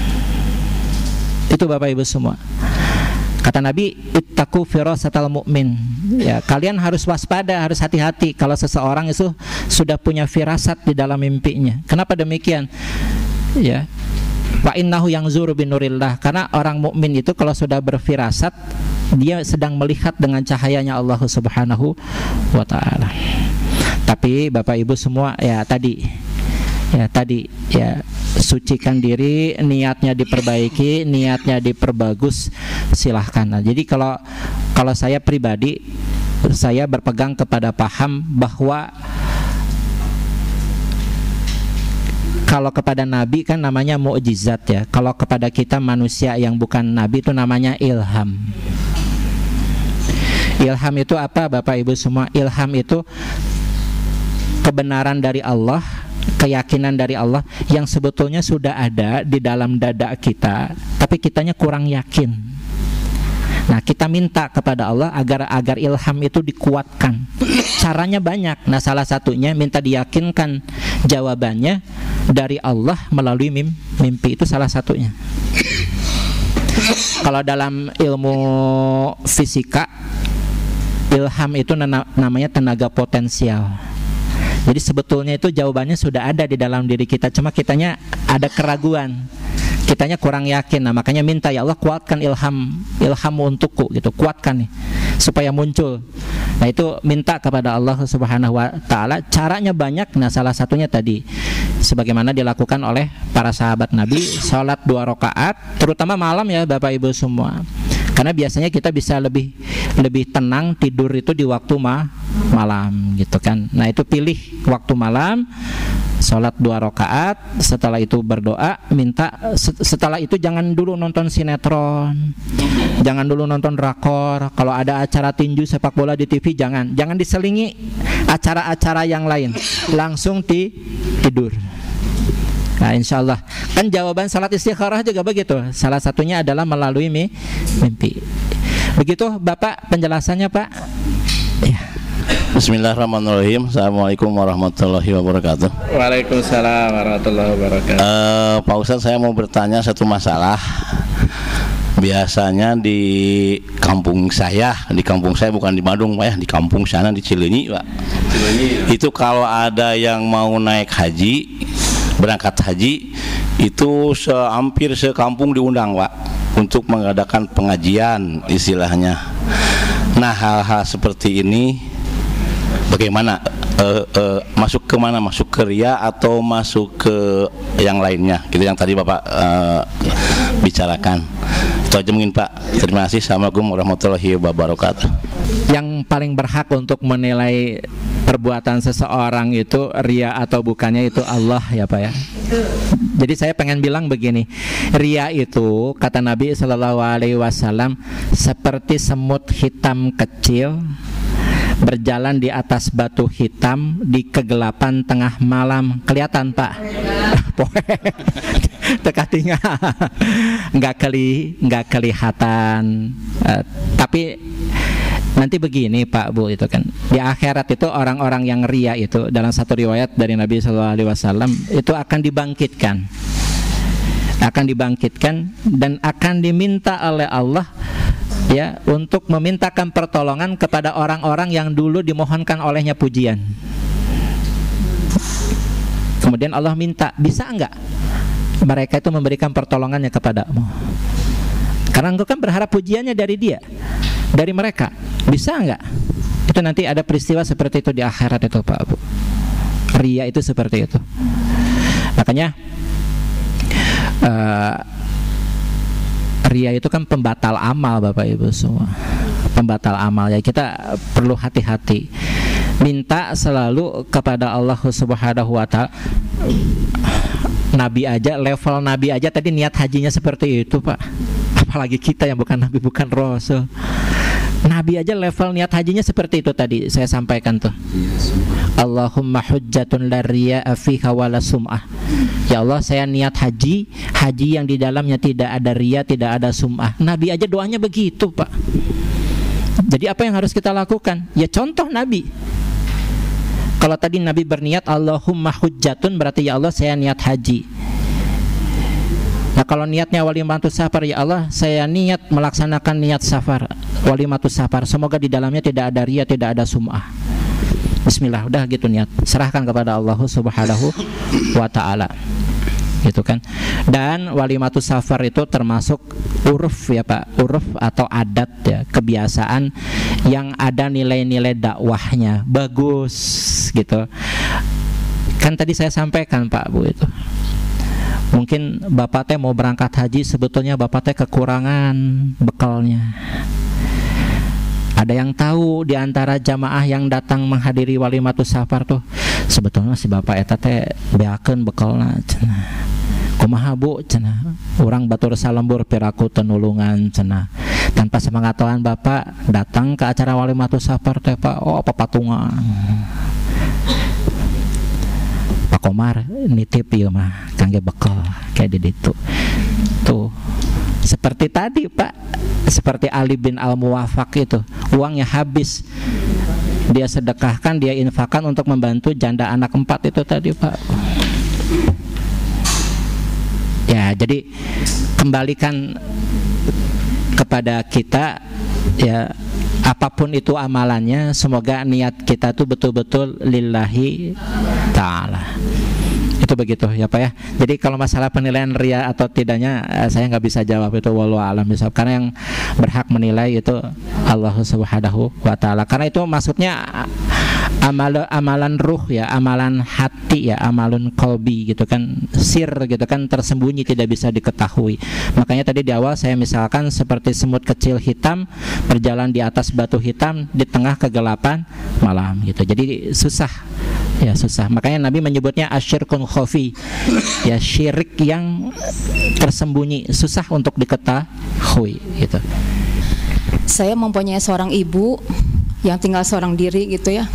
Itu Bapak Ibu semua. Kata Nabi, ittaqu firasatal mu'min. Ya, kalian harus waspada, harus hati-hati kalau seseorang itu sudah punya firasat di dalam mimpinya. Kenapa demikian? Ya. Wa innahu yanzuru binurillah, karena orang mukmin itu kalau sudah berfirasat dia sedang melihat dengan cahayanya Allah Subhanahu wa taala. Tapi Bapak Ibu semua ya tadi ya tadi ya sucikan diri, niatnya diperbaiki, niatnya diperbagus, silahkan. Nah, jadi kalau kalau saya pribadi saya berpegang kepada paham bahwa kalau kepada Nabi kan namanya mukjizat ya. Kalau kepada kita manusia yang bukan Nabi itu namanya ilham. Ilham itu apa Bapak Ibu semua? Ilham itu kebenaran dari Allah, keyakinan dari Allah yang sebetulnya sudah ada di dalam dada kita, tapi kitanya kurang yakin. Nah, kita minta kepada Allah agar agar ilham itu dikuatkan. Caranya banyak. Nah, salah satunya minta diyakinkan jawabannya dari Allah melalui mim, mimpi, itu salah satunya. Kalau dalam ilmu fisika, ilham itu namanya tenaga potensial. Jadi sebetulnya itu jawabannya sudah ada di dalam diri kita, cuma kitanya ada keraguan, kitanya kurang yakin. Nah makanya minta, ya Allah kuatkan ilham ilhammu untukku gitu, kuatkan nih supaya muncul. Nah itu minta kepada Allah Subhanahu wa taala. Caranya banyak. Nah salah satunya tadi sebagaimana dilakukan oleh para sahabat Nabi, sholat dua rakaat, terutama malam ya Bapak Ibu semua. Karena biasanya kita bisa lebih lebih tenang tidur itu di waktu ma, malam gitu kan. Nah itu pilih waktu malam, sholat dua rakaat, setelah itu berdoa, minta. Setelah itu jangan dulu nonton sinetron, jangan dulu nonton drakor. Kalau ada acara tinju sepak bola di T V jangan, jangan diselingi acara-acara yang lain, langsung ti, tidur. Nah insya Allah kan jawaban salat istikharah juga begitu. Salah satunya adalah melalui mimpi. Begitu Bapak penjelasannya Pak ya. Bismillahirrahmanirrahim. Assalamualaikum warahmatullahi wabarakatuh. Waalaikumsalam warahmatullahi wabarakatuh. uh, Pak Ustadz, saya mau bertanya satu masalah. Biasanya di kampung saya, di kampung saya bukan di Badung Pak ya, di kampung sana di Cileunyi Pak. Cileunyi. Itu kalau ada yang mau naik haji, berangkat haji, itu se hampir sekampung diundang Pak untuk mengadakan pengajian istilahnya. Nah hal-hal seperti ini bagaimana? Uh, uh, masuk ke mana? Masuk ke ria atau masuk ke yang lainnya? Gitu yang tadi Bapak uh, bicarakan. Itu aja mungkin Pak. Terima kasih. Assalamualaikum warahmatullahi wabarakatuh. Yang paling berhak untuk menilai perbuatan seseorang itu ria atau bukannya itu Allah ya Pak ya. Jadi saya pengen bilang begini, ria itu kata Nabi Shallallahu Alaihi Wasallam seperti semut hitam kecil berjalan di atas batu hitam di kegelapan tengah malam. Kelihatan Pak? Teka tinggal, nggak keli, nggak kelihatan. Uh, tapi nanti begini Pak Bu itu kan di akhirat itu orang-orang yang ria itu dalam satu riwayat dari Nabi Shallallahu Alaihi Wasallam itu akan dibangkitkan, akan dibangkitkan dan akan diminta oleh Allah ya untuk memintakan pertolongan kepada orang-orang yang dulu dimohonkan olehnya pujian. Kemudian Allah minta, bisa enggak mereka itu memberikan pertolongannya kepadamu. Karena engkau kan berharap pujiannya dari dia, dari mereka. Bisa enggak? Itu nanti ada peristiwa seperti itu di akhirat itu Pak Bu. Ria itu seperti itu. Makanya uh, ria itu kan pembatal amal Bapak Ibu semua. Pembatal amal ya, kita perlu hati-hati. Minta selalu kepada Allah Subhanahu wa taala. Nabi aja, level Nabi aja tadi niat hajinya seperti itu Pak. Apalagi kita yang bukan Nabi, bukan Rasul. Nabi aja level niat hajinya seperti itu tadi saya sampaikan tuh. Allahumma hujjatun la riya'a fiha wala sum'ah. Ya Allah, saya niat haji, haji yang di dalamnya tidak ada riya, tidak ada sum'ah. Nabi aja doanya begitu Pak. Jadi apa yang harus kita lakukan? Ya contoh Nabi. Kalau tadi Nabi berniat Allahumma hujjatun, berarti ya Allah saya niat haji. Nah kalau niatnya walimatus safar, ya Allah saya niat melaksanakan niat safar, walimatus safar, semoga di dalamnya tidak ada riya, tidak ada sum'ah. Bismillah, udah gitu niat, serahkan kepada Allah Subhanahu wa ta'ala, gitu kan. Dan walimatus safar itu termasuk uruf ya Pak, uruf atau adat ya, kebiasaan yang ada nilai-nilai dakwahnya bagus gitu. Kan tadi saya sampaikan Pak Bu itu, mungkin bapak teh mau berangkat haji, sebetulnya bapak teh kekurangan bekalnya. Ada yang tahu di antara jamaah yang datang menghadiri walimatus safar tuh, sebetulnya si bapak eta teh beakeun bekalna cenah. Kumaha Bu cenah, urang batur salembur piraku tenulungan cenah. Tanpa sepengetahuan bapak datang ke acara walimatus safar teh Pak, oh papatungan. Pak Komar nitip ieu mah kangge bekal kayak di ditu. Tuh. Seperti tadi Pak, seperti Ali bin Al-Muwafaq itu, uangnya habis, dia sedekahkan, dia infakkan untuk membantu janda anak empat itu tadi Pak. Ya, jadi kembalikan kepada kita ya, apapun itu amalannya, semoga niat kita tuh betul-betul lillahi ta'ala. Itu begitu ya Pak ya. Jadi kalau masalah penilaian ria atau tidaknya, saya nggak bisa jawab itu, wallahu a'lam bishawab, karena yang berhak menilai itu Allah Subhanahu wa ta'ala. Karena itu maksudnya amal, amalan ruh ya, amalan hati ya, amalun qalbi gitu kan, sir gitu kan, tersembunyi, tidak bisa diketahui. Makanya tadi di awal saya misalkan seperti semut kecil hitam berjalan di atas batu hitam di tengah kegelapan malam gitu. Jadi susah ya, susah. Makanya Nabi menyebutnya asyirkun khafi ya, syirik yang tersembunyi, susah untuk diketahui gitu. Saya mempunyai seorang ibu yang tinggal seorang diri gitu ya.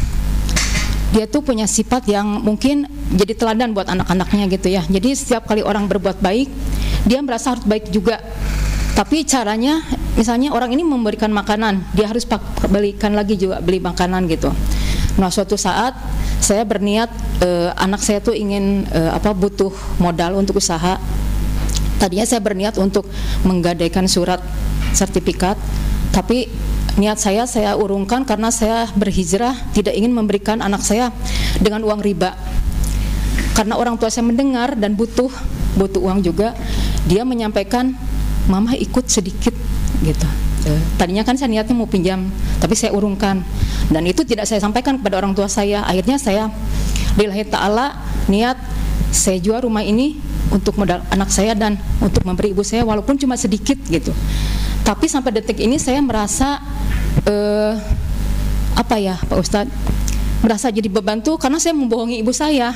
Dia tuh punya sifat yang mungkin jadi teladan buat anak-anaknya gitu ya. Jadi setiap kali orang berbuat baik, dia merasa harus baik juga. Tapi caranya, misalnya orang ini memberikan makanan, dia harus belikan lagi juga, beli makanan gitu. Nah suatu saat saya berniat, eh, anak saya tuh ingin eh, apa butuh modal untuk usaha. Tadinya saya berniat untuk menggadaikan surat sertifikat, tapi niat saya saya urungkan karena saya berhijrah, tidak ingin memberikan anak saya dengan uang riba. Karena orang tua saya mendengar dan butuh butuh uang juga, dia menyampaikan, "Mama ikut sedikit," gitu. Tadinya kan saya niatnya mau pinjam, tapi saya urungkan. Dan itu tidak saya sampaikan kepada orang tua saya. Akhirnya saya lillahi ta'ala niat saya jual rumah ini untuk modal anak saya dan untuk memberi ibu saya walaupun cuma sedikit gitu. Tapi sampai detik ini saya merasa uh, apa ya Pak Ustadz, merasa jadi beban tuh karena saya membohongi ibu saya.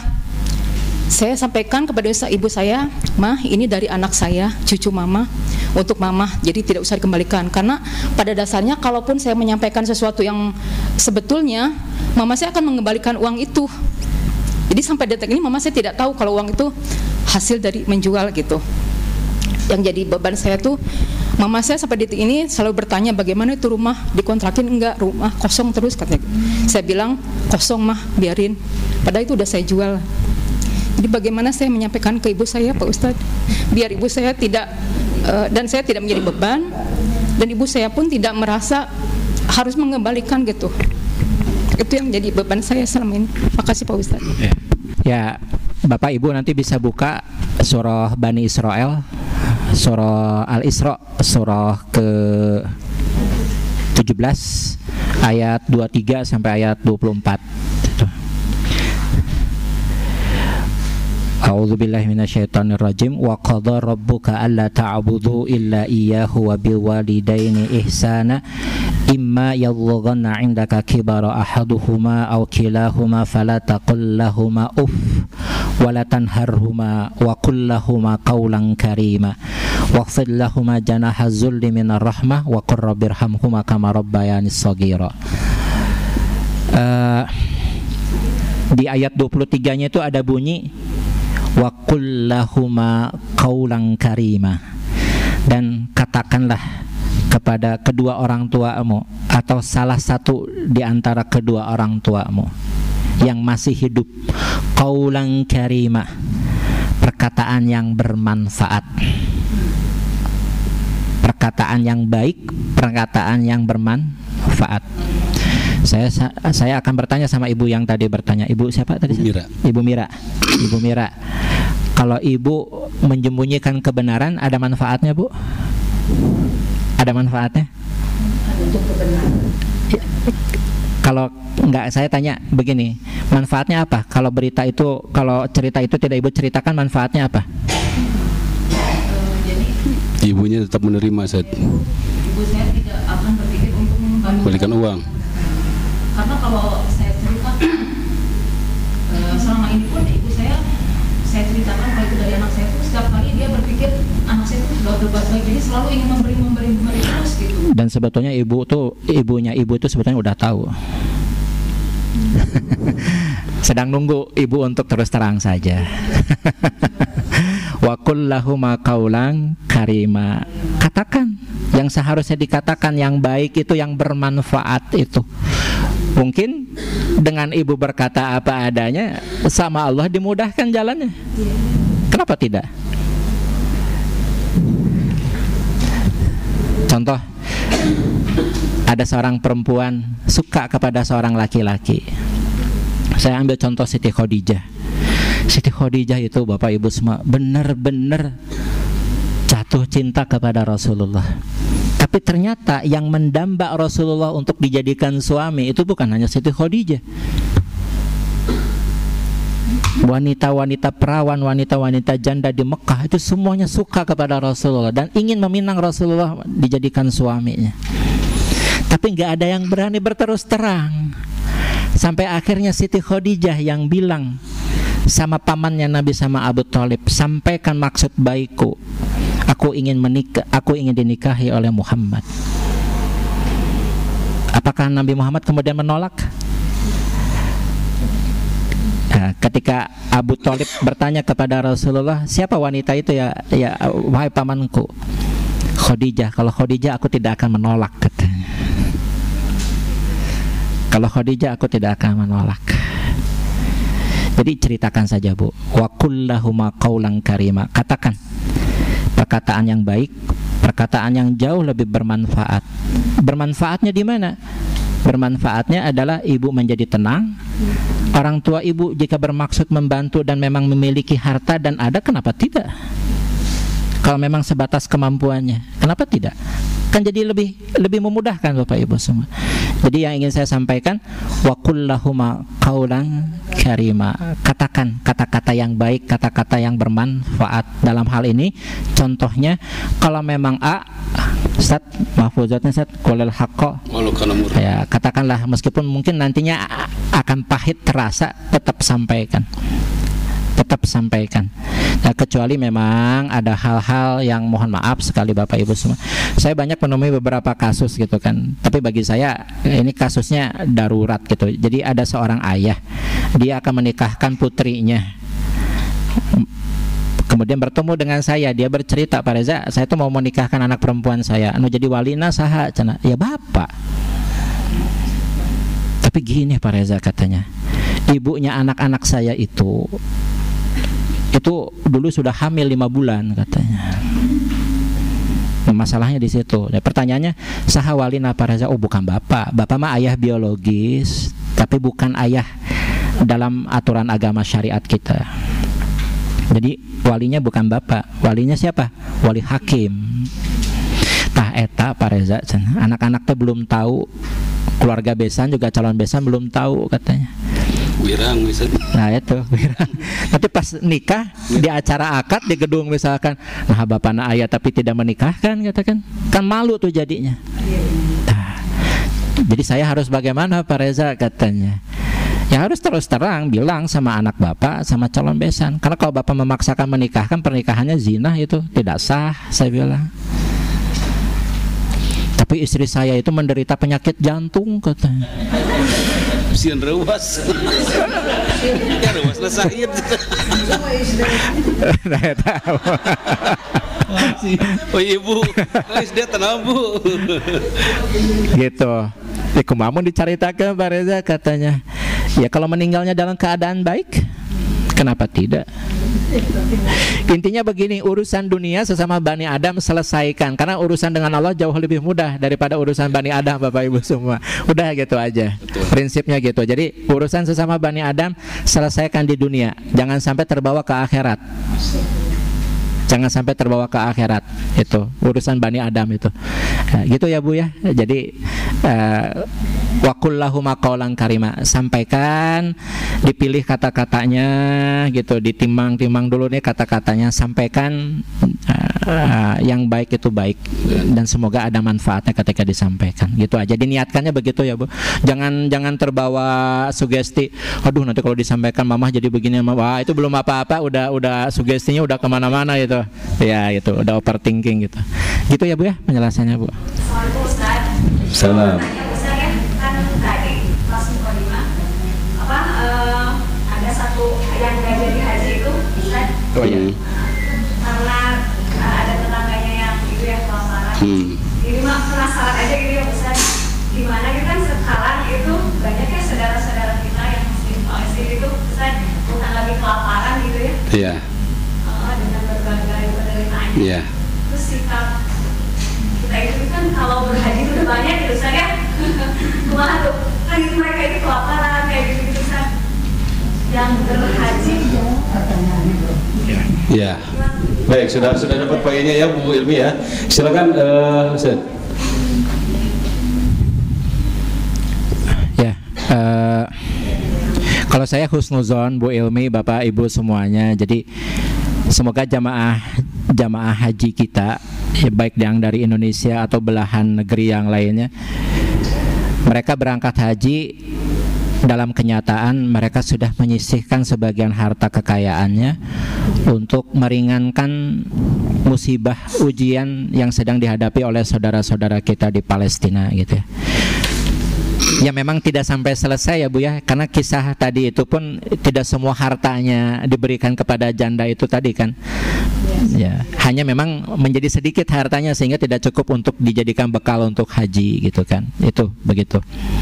Saya sampaikan kepada ibu saya, "Mah, ini dari anak saya, cucu mama, untuk mama, jadi tidak usah dikembalikan." Karena pada dasarnya kalaupun saya menyampaikan sesuatu yang sebetulnya, mama saya akan mengembalikan uang itu. Jadi sampai detik ini mama saya tidak tahu kalau uang itu hasil dari menjual gitu. Yang jadi beban saya tuh, mama saya sampai detik ini selalu bertanya, "Bagaimana itu rumah, dikontrakin enggak? Rumah kosong terus," katanya. Saya bilang, "Kosong mah, biarin." Padahal itu udah saya jual. Jadi bagaimana saya menyampaikan ke ibu saya Pak Ustadz, biar ibu saya tidak uh, dan saya tidak menjadi beban, dan ibu saya pun tidak merasa harus mengembalikan gitu. Itu yang jadi beban saya selama ini. Makasih Pak Ustadz. Ya, Bapak Ibu nanti bisa buka surah Bani Israel, surah Al-Isra, surah ke tujuh belas ayat dua puluh tiga sampai ayat dua puluh empat. A'udzu billahi minasyaitonir rajim. Wa qadha rabbuka alla ta'budu illa iyyahu wa bil walidaini ihsana imma yablughanna 'indaka kibara ahaduhuma aw kilahuma fala taqul lahumā uff wa la tanharhuma wa qul lahumā qawlan karīma waghfir lahumā janaha dzulli minar rahmah wa qur rabbirhamhumā kama rabbayani shaghīra. Uh, di ayat dua puluh tiga-nya itu ada bunyi wa qul lahumā qawlan karīma, dan katakanlah kepada kedua orang tuamu atau salah satu di antara kedua orang tuamu yang masih hidup, qaulan karima, perkataan yang bermanfaat, perkataan yang baik, perkataan yang bermanfaat. Saya saya akan bertanya sama ibu yang tadi bertanya. Ibu siapa tadi? Ibu Mira. Ibu Mira. Ibu Mira. Kalau ibu menyembunyikan kebenaran, ada manfaatnya, Bu? Ada manfaatnya? Untuk kebenaran. Kalau enggak, saya tanya begini, manfaatnya apa? Kalau berita itu, kalau cerita itu tidak ibu ceritakan, manfaatnya apa? Ibunya tetap menerima, Ustaz. Ibu saya tidak akan berpikir untuk Balikan uang. Karena kalau saya cerita uh, selama ini pun ibu saya saya ceritakan kalau itu dari anak saya itu setiap kali dia berpikir anak saya itu sudah berbuat baik, jadi selalu ingin memberi memberi memberi terus gitu. Dan sebetulnya ibu tuh ibunya ibu itu sebetulnya udah tahu. Sedang nunggu ibu untuk terus terang saja. Wa qul lahumā qawlan karīma. Katakan yang seharusnya dikatakan, yang baik itu, yang bermanfaat itu. Mungkin dengan ibu berkata apa adanya, sama Allah dimudahkan jalannya. Kenapa tidak? Contoh, ada seorang perempuan suka kepada seorang laki-laki. Saya ambil contoh Siti Khadijah. Siti Khadijah itu Bapak Ibu semua benar-benar jatuh cinta kepada Rasulullah. Tapi ternyata yang mendambak Rasulullah untuk dijadikan suami itu bukan hanya Siti Khadijah. Wanita-wanita perawan, wanita-wanita janda di Mekah itu semuanya suka kepada Rasulullah dan ingin meminang Rasulullah dijadikan suaminya. Tapi nggak ada yang berani berterus terang. Sampai akhirnya Siti Khadijah yang bilang sama pamannya Nabi, sama Abu Thalib, sampaikan maksud baikku. Aku ingin menikah, aku ingin dinikahi oleh Muhammad. Apakah Nabi Muhammad kemudian menolak? Nah, ketika Abu Thalib bertanya kepada Rasulullah, siapa wanita itu ya? Ya, wahai pamanku, Khadijah. Kalau Khadijah aku tidak akan menolak, katanya. Kalau Khadijah aku tidak akan menolak. Jadi ceritakan saja, Bu. Wa qul lahumā qawlan karīma. Katakan perkataan yang baik, perkataan yang jauh lebih bermanfaat. Bermanfaatnya di mana? Bermanfaatnya adalah ibu menjadi tenang. Orang tua ibu jika bermaksud membantu dan memang memiliki harta dan ada, kenapa tidak? Kalau memang sebatas kemampuannya, kenapa tidak? Kan jadi lebih lebih memudahkan Bapak Ibu semua. Jadi yang ingin saya sampaikan, wa qul lahumā qawlan karīma. Katakan kata-kata yang baik, kata-kata yang bermanfaat. Dalam hal ini contohnya kalau memang A, Ustaz, mahfuzatnya Ustaz, qulil haqqo. Ya, katakanlah meskipun mungkin nantinya akan pahit terasa, tetap sampaikan. Tetap sampaikan. Nah, kecuali memang ada hal-hal yang mohon maaf sekali Bapak Ibu semua. Saya banyak menemui beberapa kasus gitu kan. Tapi bagi saya ini kasusnya darurat gitu. Jadi ada seorang ayah, dia akan menikahkan putrinya. Kemudian bertemu dengan saya, dia bercerita, Pak Reza, saya tuh mau menikahkan anak perempuan saya. Anu jadi walina saha cenah? Ya Bapak. Tapi gini Pak Reza katanya, ibunya anak-anak saya itu itu dulu sudah hamil lima bulan katanya. Nah, masalahnya di situ. Nah, pertanyaannya, saha walina Pak Reza? Oh, bukan bapak. Bapak mah ayah biologis, tapi bukan ayah dalam aturan agama syariat kita. Jadi walinya bukan bapak, walinya siapa? Wali hakim. Tah eta Pak Reza, anak-anak teh belum tahu, keluarga besan juga calon besan belum tahu katanya. Wirang bisa. Nah itu wirang. Tapi pas nikah di acara akad di gedung misalkan, nah bapakna ayah tapi tidak menikahkan katakan, kan malu tuh jadinya. Nah, jadi saya harus bagaimana Pak Reza katanya? Ya harus terus terang bilang sama anak bapak sama calon besan. Karena kalau bapak memaksakan menikahkan, pernikahannya zina, itu tidak sah saya bilang. Tapi istri saya itu menderita penyakit jantung katanya. Sian rewas. Ya rewas lah sakit. Saya tahu. Oh ibu, guys dia tenang bu. Gitu. Ya kumamun diceritakan Pak Reza katanya. Ya kalau meninggalnya dalam keadaan baik, kenapa tidak? Intinya begini, urusan dunia sesama Bani Adam selesaikan, karena urusan dengan Allah jauh lebih mudah daripada urusan Bani Adam Bapak Ibu semua. Udah gitu aja. Prinsipnya gitu. Jadi urusan sesama Bani Adam selesaikan di dunia, jangan sampai terbawa ke akhirat. Jangan sampai terbawa ke akhirat. Itu urusan Bani Adam itu. Nah, gitu ya Bu ya. Jadi uh, wa qul lahum qawlan karima, sampaikan, dipilih kata-katanya gitu, ditimbang-timbang dulu nih kata-katanya, sampaikan uh, yang baik itu baik, dan semoga ada manfaatnya ketika disampaikan. Gitu aja, diniatkannya begitu ya Bu. Jangan jangan terbawa sugesti, aduh nanti kalau disampaikan mamah jadi begini, wah itu belum apa-apa udah udah sugestinya udah kemana-mana gitu. Ya itu udah overthinking gitu. Gitu ya Bu ya penjelasannya Bu. Salam. Apa uh, ada satu yang gak jadi haji itu Ustaz, Oh iya. karena uh, ada tetangganya yang itu ya kelaparan. Hmm. Ini mah penasaran aja gitu ya Ustaz, gimana kita kan sekarang itu banyak ya saudara-saudara kita yang muslim Palestina itu Ustaz bukan lagi kelaparan gitu ya. Iya. Uh, dengan berbagai penderitaan. Iya. Terus sikap kita itu kan kalau berhaji itu udah banyak gitu Ustaz ya. Kumaha tuh? Kan itu mereka itu kelaparan kayak gitu. Yang berhaji Ya. Baik, sudah sudah dapat poinnya ya Bu Ilmi ya. Silakan uh, Ustaz. Ya, uh, kalau saya husnuzon Bu Ilmi, Bapak Ibu semuanya. Jadi semoga jamaah jamaah haji kita, ya, baik yang dari Indonesia atau belahan negeri yang lainnya, mereka berangkat haji, dalam kenyataan mereka sudah menyisihkan sebagian harta kekayaannya untuk meringankan musibah ujian yang sedang dihadapi oleh saudara-saudara kita di Palestina gitu ya. Ya memang tidak sampai selesai ya Bu ya, karena kisah tadi itu pun tidak semua hartanya diberikan kepada janda itu tadi kan. Ya, hanya memang menjadi sedikit hartanya sehingga tidak cukup untuk dijadikan bekal untuk haji gitu kan. Itu begitu.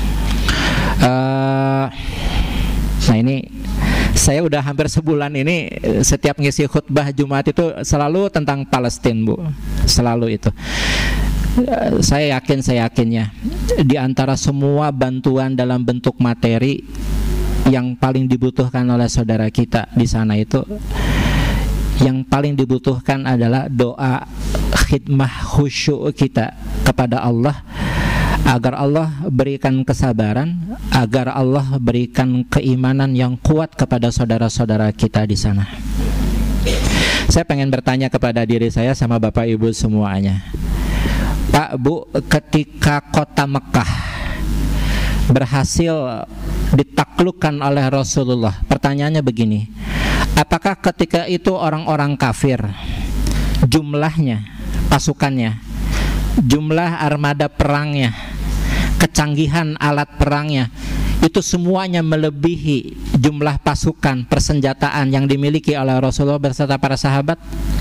Uh, nah ini saya udah hampir sebulan ini setiap ngisi khutbah Jumat itu selalu tentang Palestina Bu, selalu itu. Uh, saya yakin saya yakinnya di antara semua bantuan dalam bentuk materi yang paling dibutuhkan oleh saudara kita di sana itu, yang paling dibutuhkan adalah doa khidmah khusyuk kita kepada Allah, agar Allah berikan kesabaran, agar Allah berikan keimanan yang kuat kepada saudara-saudara kita di sana. Saya pengen bertanya kepada diri saya sama Bapak Ibu semuanya, Pak Bu, ketika kota Mekah berhasil ditaklukkan oleh Rasulullah, pertanyaannya begini, apakah ketika itu orang-orang kafir jumlahnya, pasukannya, jumlah armada perangnya, kecanggihan alat perangnya, itu semuanya melebihi jumlah pasukan persenjataan yang dimiliki oleh Rasulullah beserta para sahabat?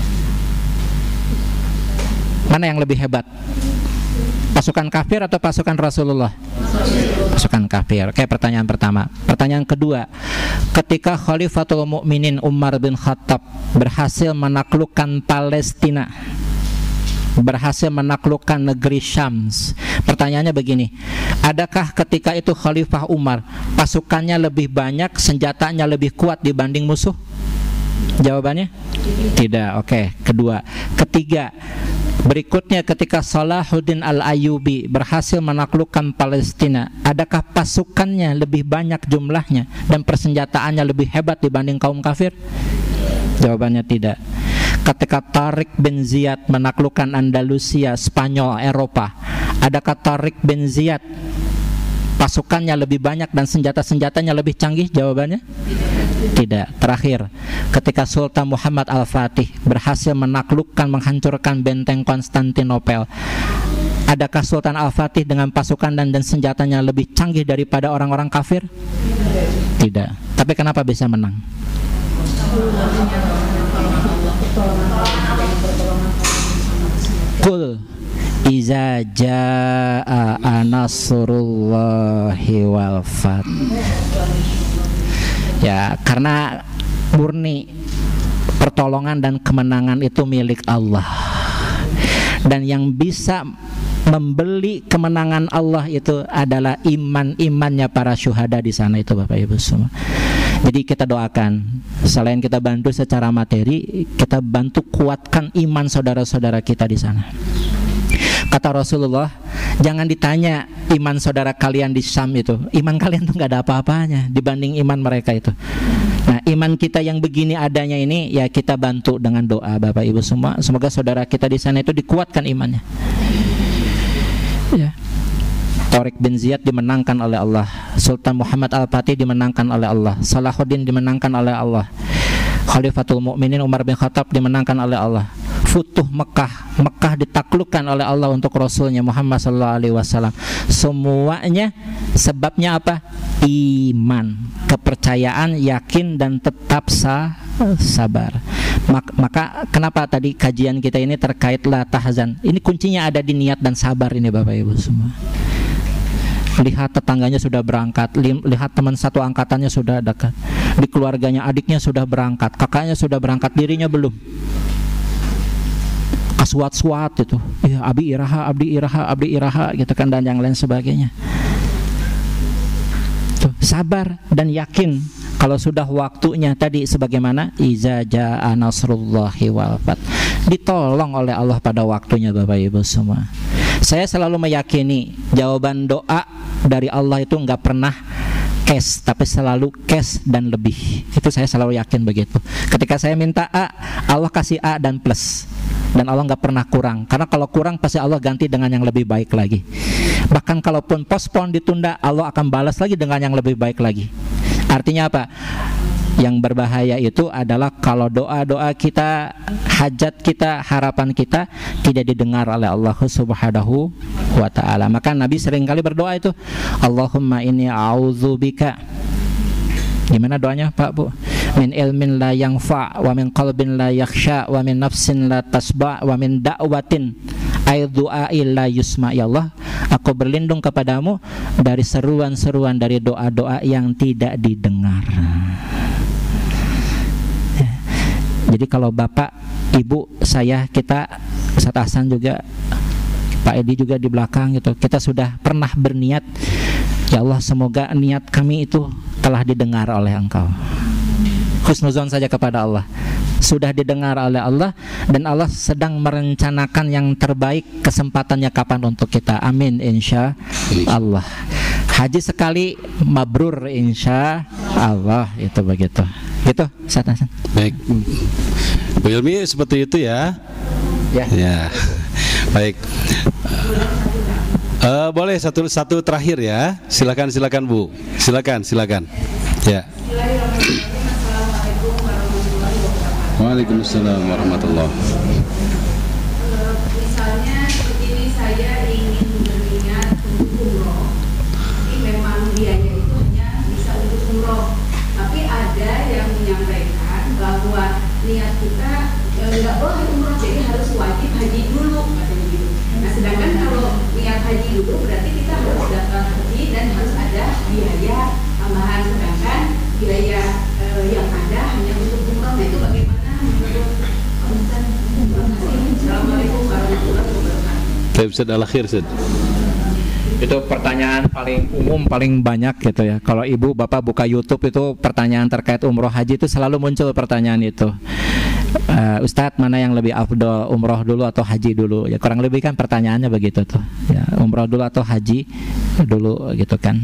Mana yang lebih hebat? Pasukan kafir atau pasukan Rasulullah? Pasukan kafir. Oke, pertanyaan pertama. Pertanyaan kedua, ketika Khalifatul Mukminin Umar bin Khattab berhasil menaklukkan Palestina, berhasil menaklukkan negeri Syams, pertanyaannya begini, adakah ketika itu Khalifah Umar pasukannya lebih banyak, senjatanya lebih kuat dibanding musuh? Jawabannya tidak. Oke, kedua. Ketiga, berikutnya ketika Salahuddin Al-Ayyubi berhasil menaklukkan Palestina, adakah pasukannya lebih banyak jumlahnya dan persenjataannya lebih hebat dibanding kaum kafir? Jawabannya tidak. Ketika Tariq bin Ziyad menaklukkan Andalusia, Spanyol, Eropa, adakah Tariq bin Ziyad pasukannya lebih banyak dan senjata-senjatanya lebih canggih? Jawabannya tidak. Terakhir, ketika Sultan Muhammad Al-Fatih berhasil menaklukkan, menghancurkan benteng Konstantinopel, adakah Sultan Al-Fatih dengan pasukan dan, dan senjatanya lebih canggih daripada orang-orang kafir? Tidak. Tapi kenapa bisa menang? Qul iza jaa nasrullahi wal fath. Ya, karena murni pertolongan dan kemenangan itu milik Allah. Dan yang bisa membeli kemenangan Allah itu adalah iman-imannya para syuhada di sana itu, Bapak Ibu semua. Jadi kita doakan, selain kita bantu secara materi, kita bantu kuatkan iman saudara-saudara kita di sana. Kata Rasulullah, jangan ditanya iman saudara kalian di Syam itu, iman kalian tuh nggak ada apa-apanya dibanding iman mereka itu. Nah, iman kita yang begini adanya ini, ya kita bantu dengan doa, Bapak Ibu semua. Semoga saudara kita di sana itu dikuatkan imannya. Ya. Tariq bin Ziyad dimenangkan oleh Allah, Sultan Muhammad Al-Fatih dimenangkan oleh Allah, Salahuddin dimenangkan oleh Allah, Khalifatul Mukminin Umar bin Khattab dimenangkan oleh Allah, Futuh Mekah, Mekah ditaklukkan oleh Allah untuk Rasulnya Muhammad sallallahu alaihi wasallam. Semuanya sebabnya apa? Iman, kepercayaan, yakin dan tetap sah, sabar. Maka, maka kenapa tadi kajian kita ini terkait la tahzan? Ini kuncinya ada di niat dan sabar ini, Bapak Ibu semua. Lihat tetangganya sudah berangkat, lihat teman satu angkatannya sudah dekat, di keluarganya adiknya sudah berangkat, kakaknya sudah berangkat, dirinya belum. Aswat-swat itu, ya, abdi iraha, abdi iraha, abdi iraha gitu kan, dan yang lain sebagainya. Tuh, sabar dan yakin kalau sudah waktunya tadi, sebagaimana iza jaa nasrullahi wal fath, ditolong oleh Allah pada waktunya, Bapak Ibu semua. Saya selalu meyakini jawaban doa dari Allah itu nggak pernah cash, tapi selalu cash dan lebih. Itu saya selalu yakin begitu. Ketika saya minta A, Allah kasih A dan plus, dan Allah nggak pernah kurang. Karena kalau kurang pasti Allah ganti dengan yang lebih baik lagi. Bahkan kalaupun postpone, ditunda, Allah akan balas lagi dengan yang lebih baik lagi. Artinya apa? Yang berbahaya itu adalah kalau doa-doa kita, hajat kita, harapan kita tidak didengar oleh Allah Subhanahu wa ta'ala. Maka Nabi seringkali berdoa itu, Allahumma inni a'udzubika. Gimana doanya, Pak, Bu? Min ilmin la yanfa, wa min qalbin la yakhsha, wa min nafsin la tasba, wa min da'watin ay du'ai la yusma. Ya Allah, aku berlindung kepadamu dari seruan-seruan, dari doa-doa yang tidak didengar. Jadi kalau Bapak, Ibu, saya, kita, Ustaz Hasan juga, Pak Edi juga di belakang gitu, kita sudah pernah berniat, ya Allah semoga niat kami itu telah didengar oleh Engkau. Husnuzon saja kepada Allah, sudah didengar oleh Allah, dan Allah sedang merencanakan yang terbaik, kesempatannya kapan untuk kita. Amin insya Allah. Haji sekali mabrur insya Allah, itu begitu. Gitu, Ustaz Hasan. Baik, Bu Ilmi seperti itu ya. Ya. Ya. Baik. Uh, boleh satu satu terakhir ya. Silakan silakan Bu. Silakan silakan. Ya. Waalaikumsalam warahmatullahi wabarakatuh. Misalnya begini, saya ingin berniat untuk umroh. Jadi memang biaya itu hanya bisa untuk umroh. Tapi ada yang menyampaikan bahwa niat kita nggak boleh umroh, jadi harus wajib haji dulu, katanya gitu. Nah, sedangkan kalau niat haji dulu berarti kita harus daftar haji dan harus ada biaya tambahan, sedangkan biaya eh, yang ada hanya untuk umroh. Nah, itu bagaimana menurut Ustaz? Assalamualaikum warahmatullahi wabarakatuh. Baik, Ustaz, al-akhir, Ustaz. Itu pertanyaan paling umum, paling banyak gitu ya. Kalau ibu bapak buka YouTube itu pertanyaan terkait umroh haji itu selalu muncul pertanyaan itu. Uh, Ustadz, mana yang lebih afdol, umroh dulu atau haji dulu? Ya kurang lebih kan pertanyaannya begitu tuh. Ya, umroh dulu atau haji dulu gitu kan.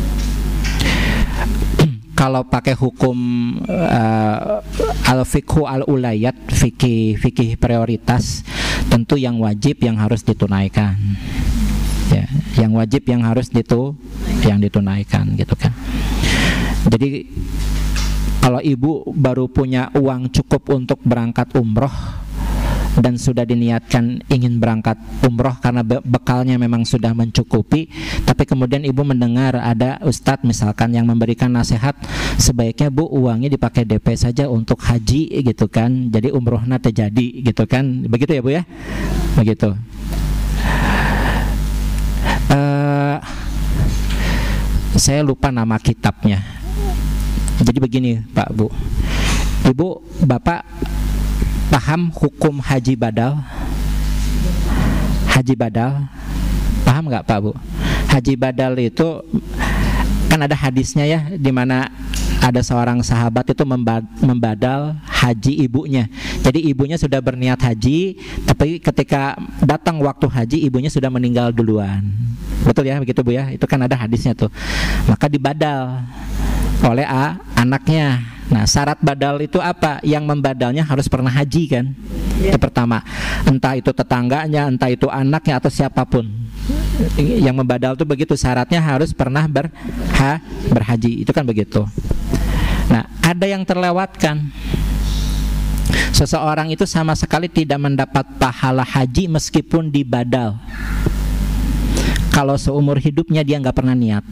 Kalau pakai hukum uh, al-fiqhu al-ulayat, fikih fikih prioritas, tentu yang wajib yang harus ditunaikan. Ya, yang wajib yang harus ditu yang ditunaikan gitu kan. Jadi kalau ibu baru punya uang cukup untuk berangkat umroh dan sudah diniatkan ingin berangkat umroh karena be- bekalnya memang sudah mencukupi, tapi kemudian ibu mendengar ada ustadz misalkan yang memberikan nasihat sebaiknya bu uangnya dipakai D P saja untuk haji gitu kan, jadi umrohnya terjadi gitu kan, begitu ya bu ya, begitu. Uh, saya lupa nama kitabnya. Jadi begini Pak Bu, Ibu Bapak paham hukum haji badal? Haji badal paham nggak Pak Bu? Haji badal itu kan ada hadisnya ya, di mana ada seorang sahabat itu membadal haji ibunya. Jadi ibunya sudah berniat haji, tapi ketika datang waktu haji ibunya sudah meninggal duluan. Betul ya begitu Bu ya? Itu kan ada hadisnya tuh. Maka dibadal oleh A, anaknya. Nah syarat badal itu apa? Yang membadalnya harus pernah haji kan? Itu pertama. Entah itu tetangganya, entah itu anaknya atau siapapun. Yang membadal itu begitu, syaratnya harus pernah berha, berhaji. Itu kan begitu. Nah ada yang terlewatkan. Seseorang itu sama sekali tidak mendapat pahala haji meskipun dibadal. Kalau seumur hidupnya dia nggak pernah niat.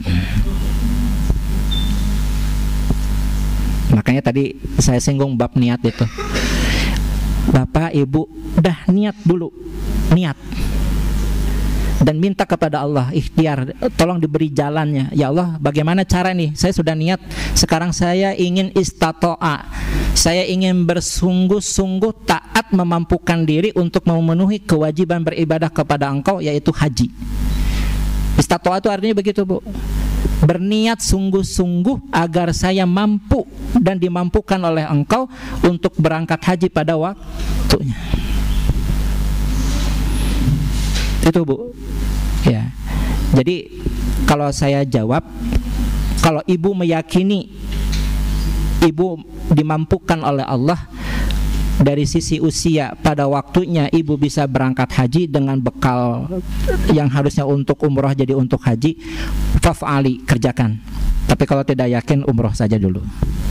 Makanya tadi saya singgung bab niat itu. Bapak ibu dah niat dulu, niat, dan minta kepada Allah ikhtiar, tolong diberi jalannya. Ya Allah, bagaimana cara nih? Saya sudah niat, sekarang saya ingin istato'a, saya ingin bersungguh-sungguh taat memampukan diri untuk memenuhi kewajiban beribadah kepada Engkau, yaitu haji. Istato'a itu artinya begitu Bu, berniat sungguh-sungguh agar saya mampu dan dimampukan oleh Engkau untuk berangkat haji pada waktunya. Itu Bu ya. Jadi kalau saya jawab, kalau ibu meyakini ibu dimampukan oleh Allah dari sisi usia, pada waktunya ibu bisa berangkat haji dengan bekal yang harusnya untuk umroh jadi untuk haji, faf'ali, kerjakan. Tapi kalau tidak yakin, umroh saja dulu.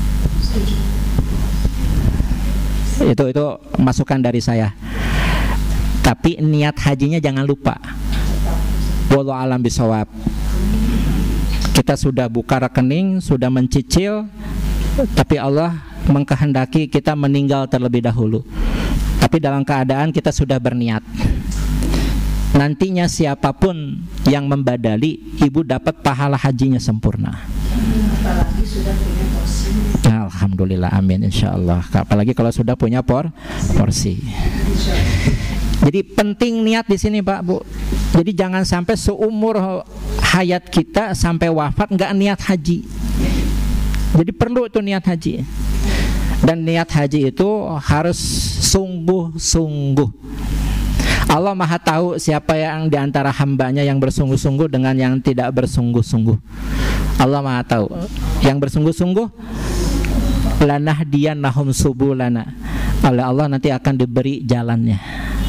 Itu itu masukan dari saya. Tapi niat hajinya jangan lupa. Wallahu a'lam bishawab. Kita sudah buka rekening, sudah mencicil, tapi Allah mengkehendaki kita meninggal terlebih dahulu. Tapi dalam keadaan kita sudah berniat, nantinya siapapun yang membadali, ibu dapat pahala hajinya sempurna. Apalagi sudah punya porsi. Alhamdulillah, amin, insya Allah. Apalagi kalau sudah punya por porsi. Jadi penting niat di sini Pak Bu. Jadi jangan sampai seumur hayat kita sampai wafat nggak niat haji. Jadi perlu itu niat haji. Dan niat haji itu harus sungguh-sungguh. Allah Maha tahu siapa yang diantara hambanya yang bersungguh-sungguh dengan yang tidak bersungguh-sungguh. Allah Maha tahu. Yang bersungguh-sungguh, lanahdiyannahum subulana, oleh Allah nanti akan diberi jalannya.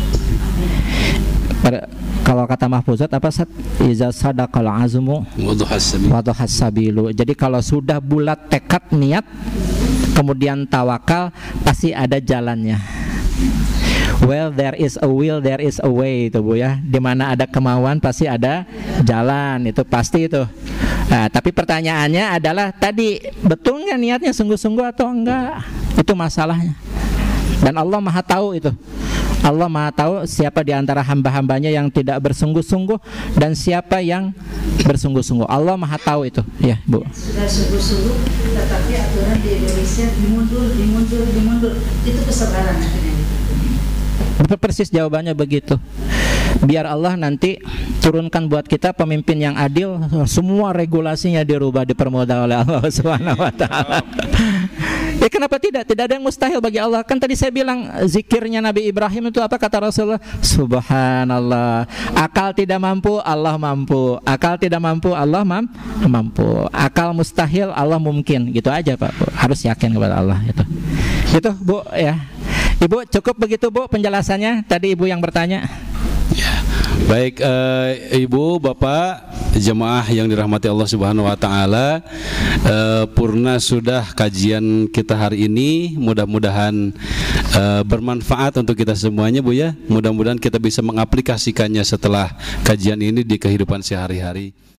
Kalau kata Mahfuzat apa Sat? Iza sadaqal azmu wadhahas sabilu. Jadi kalau sudah bulat tekad niat, kemudian tawakal, pasti ada jalannya. Well, there is a will, there is a way, itu Bu ya. Di mana ada kemauan pasti ada jalan, itu pasti itu. Nah, tapi pertanyaannya adalah tadi, betul nggak niatnya sungguh-sungguh atau enggak? Itu masalahnya. Dan Allah Maha tahu itu. Allah Maha tahu siapa di antara hamba-hambanya yang tidak bersungguh-sungguh dan siapa yang bersungguh-sungguh. Allah Maha tahu itu, ya Bu. Sudah sungguh-sungguh, tetapi aturan di Indonesia dimundur, dimundur, dimundur. Itu kesabaran akhirnya. Persis jawabannya begitu. biar Allah nanti turunkan buat kita pemimpin yang adil, semua regulasinya dirubah, dipermudah oleh Allah Subhanahu wa taala. Ya kenapa tidak? Tidak ada yang mustahil bagi Allah. Kan tadi saya bilang zikirnya Nabi Ibrahim itu apa kata Rasulullah? Subhanallah. Akal tidak mampu, Allah mampu. Akal tidak mampu, Allah mam mampu. Akal mustahil, Allah mungkin. Gitu aja Pak Bu. Harus yakin kepada Allah itu. Gitu Bu ya. Ibu cukup begitu Bu penjelasannya. Tadi Ibu yang bertanya. Ya. Baik eh, Ibu, Bapak, jemaah yang dirahmati Allah Subhanahu wa taala, eh, purna sudah kajian kita hari ini. Mudah-mudahan eh, bermanfaat untuk kita semuanya Bu ya. Mudah-mudahan kita bisa mengaplikasikannya setelah kajian ini di kehidupan sehari-hari.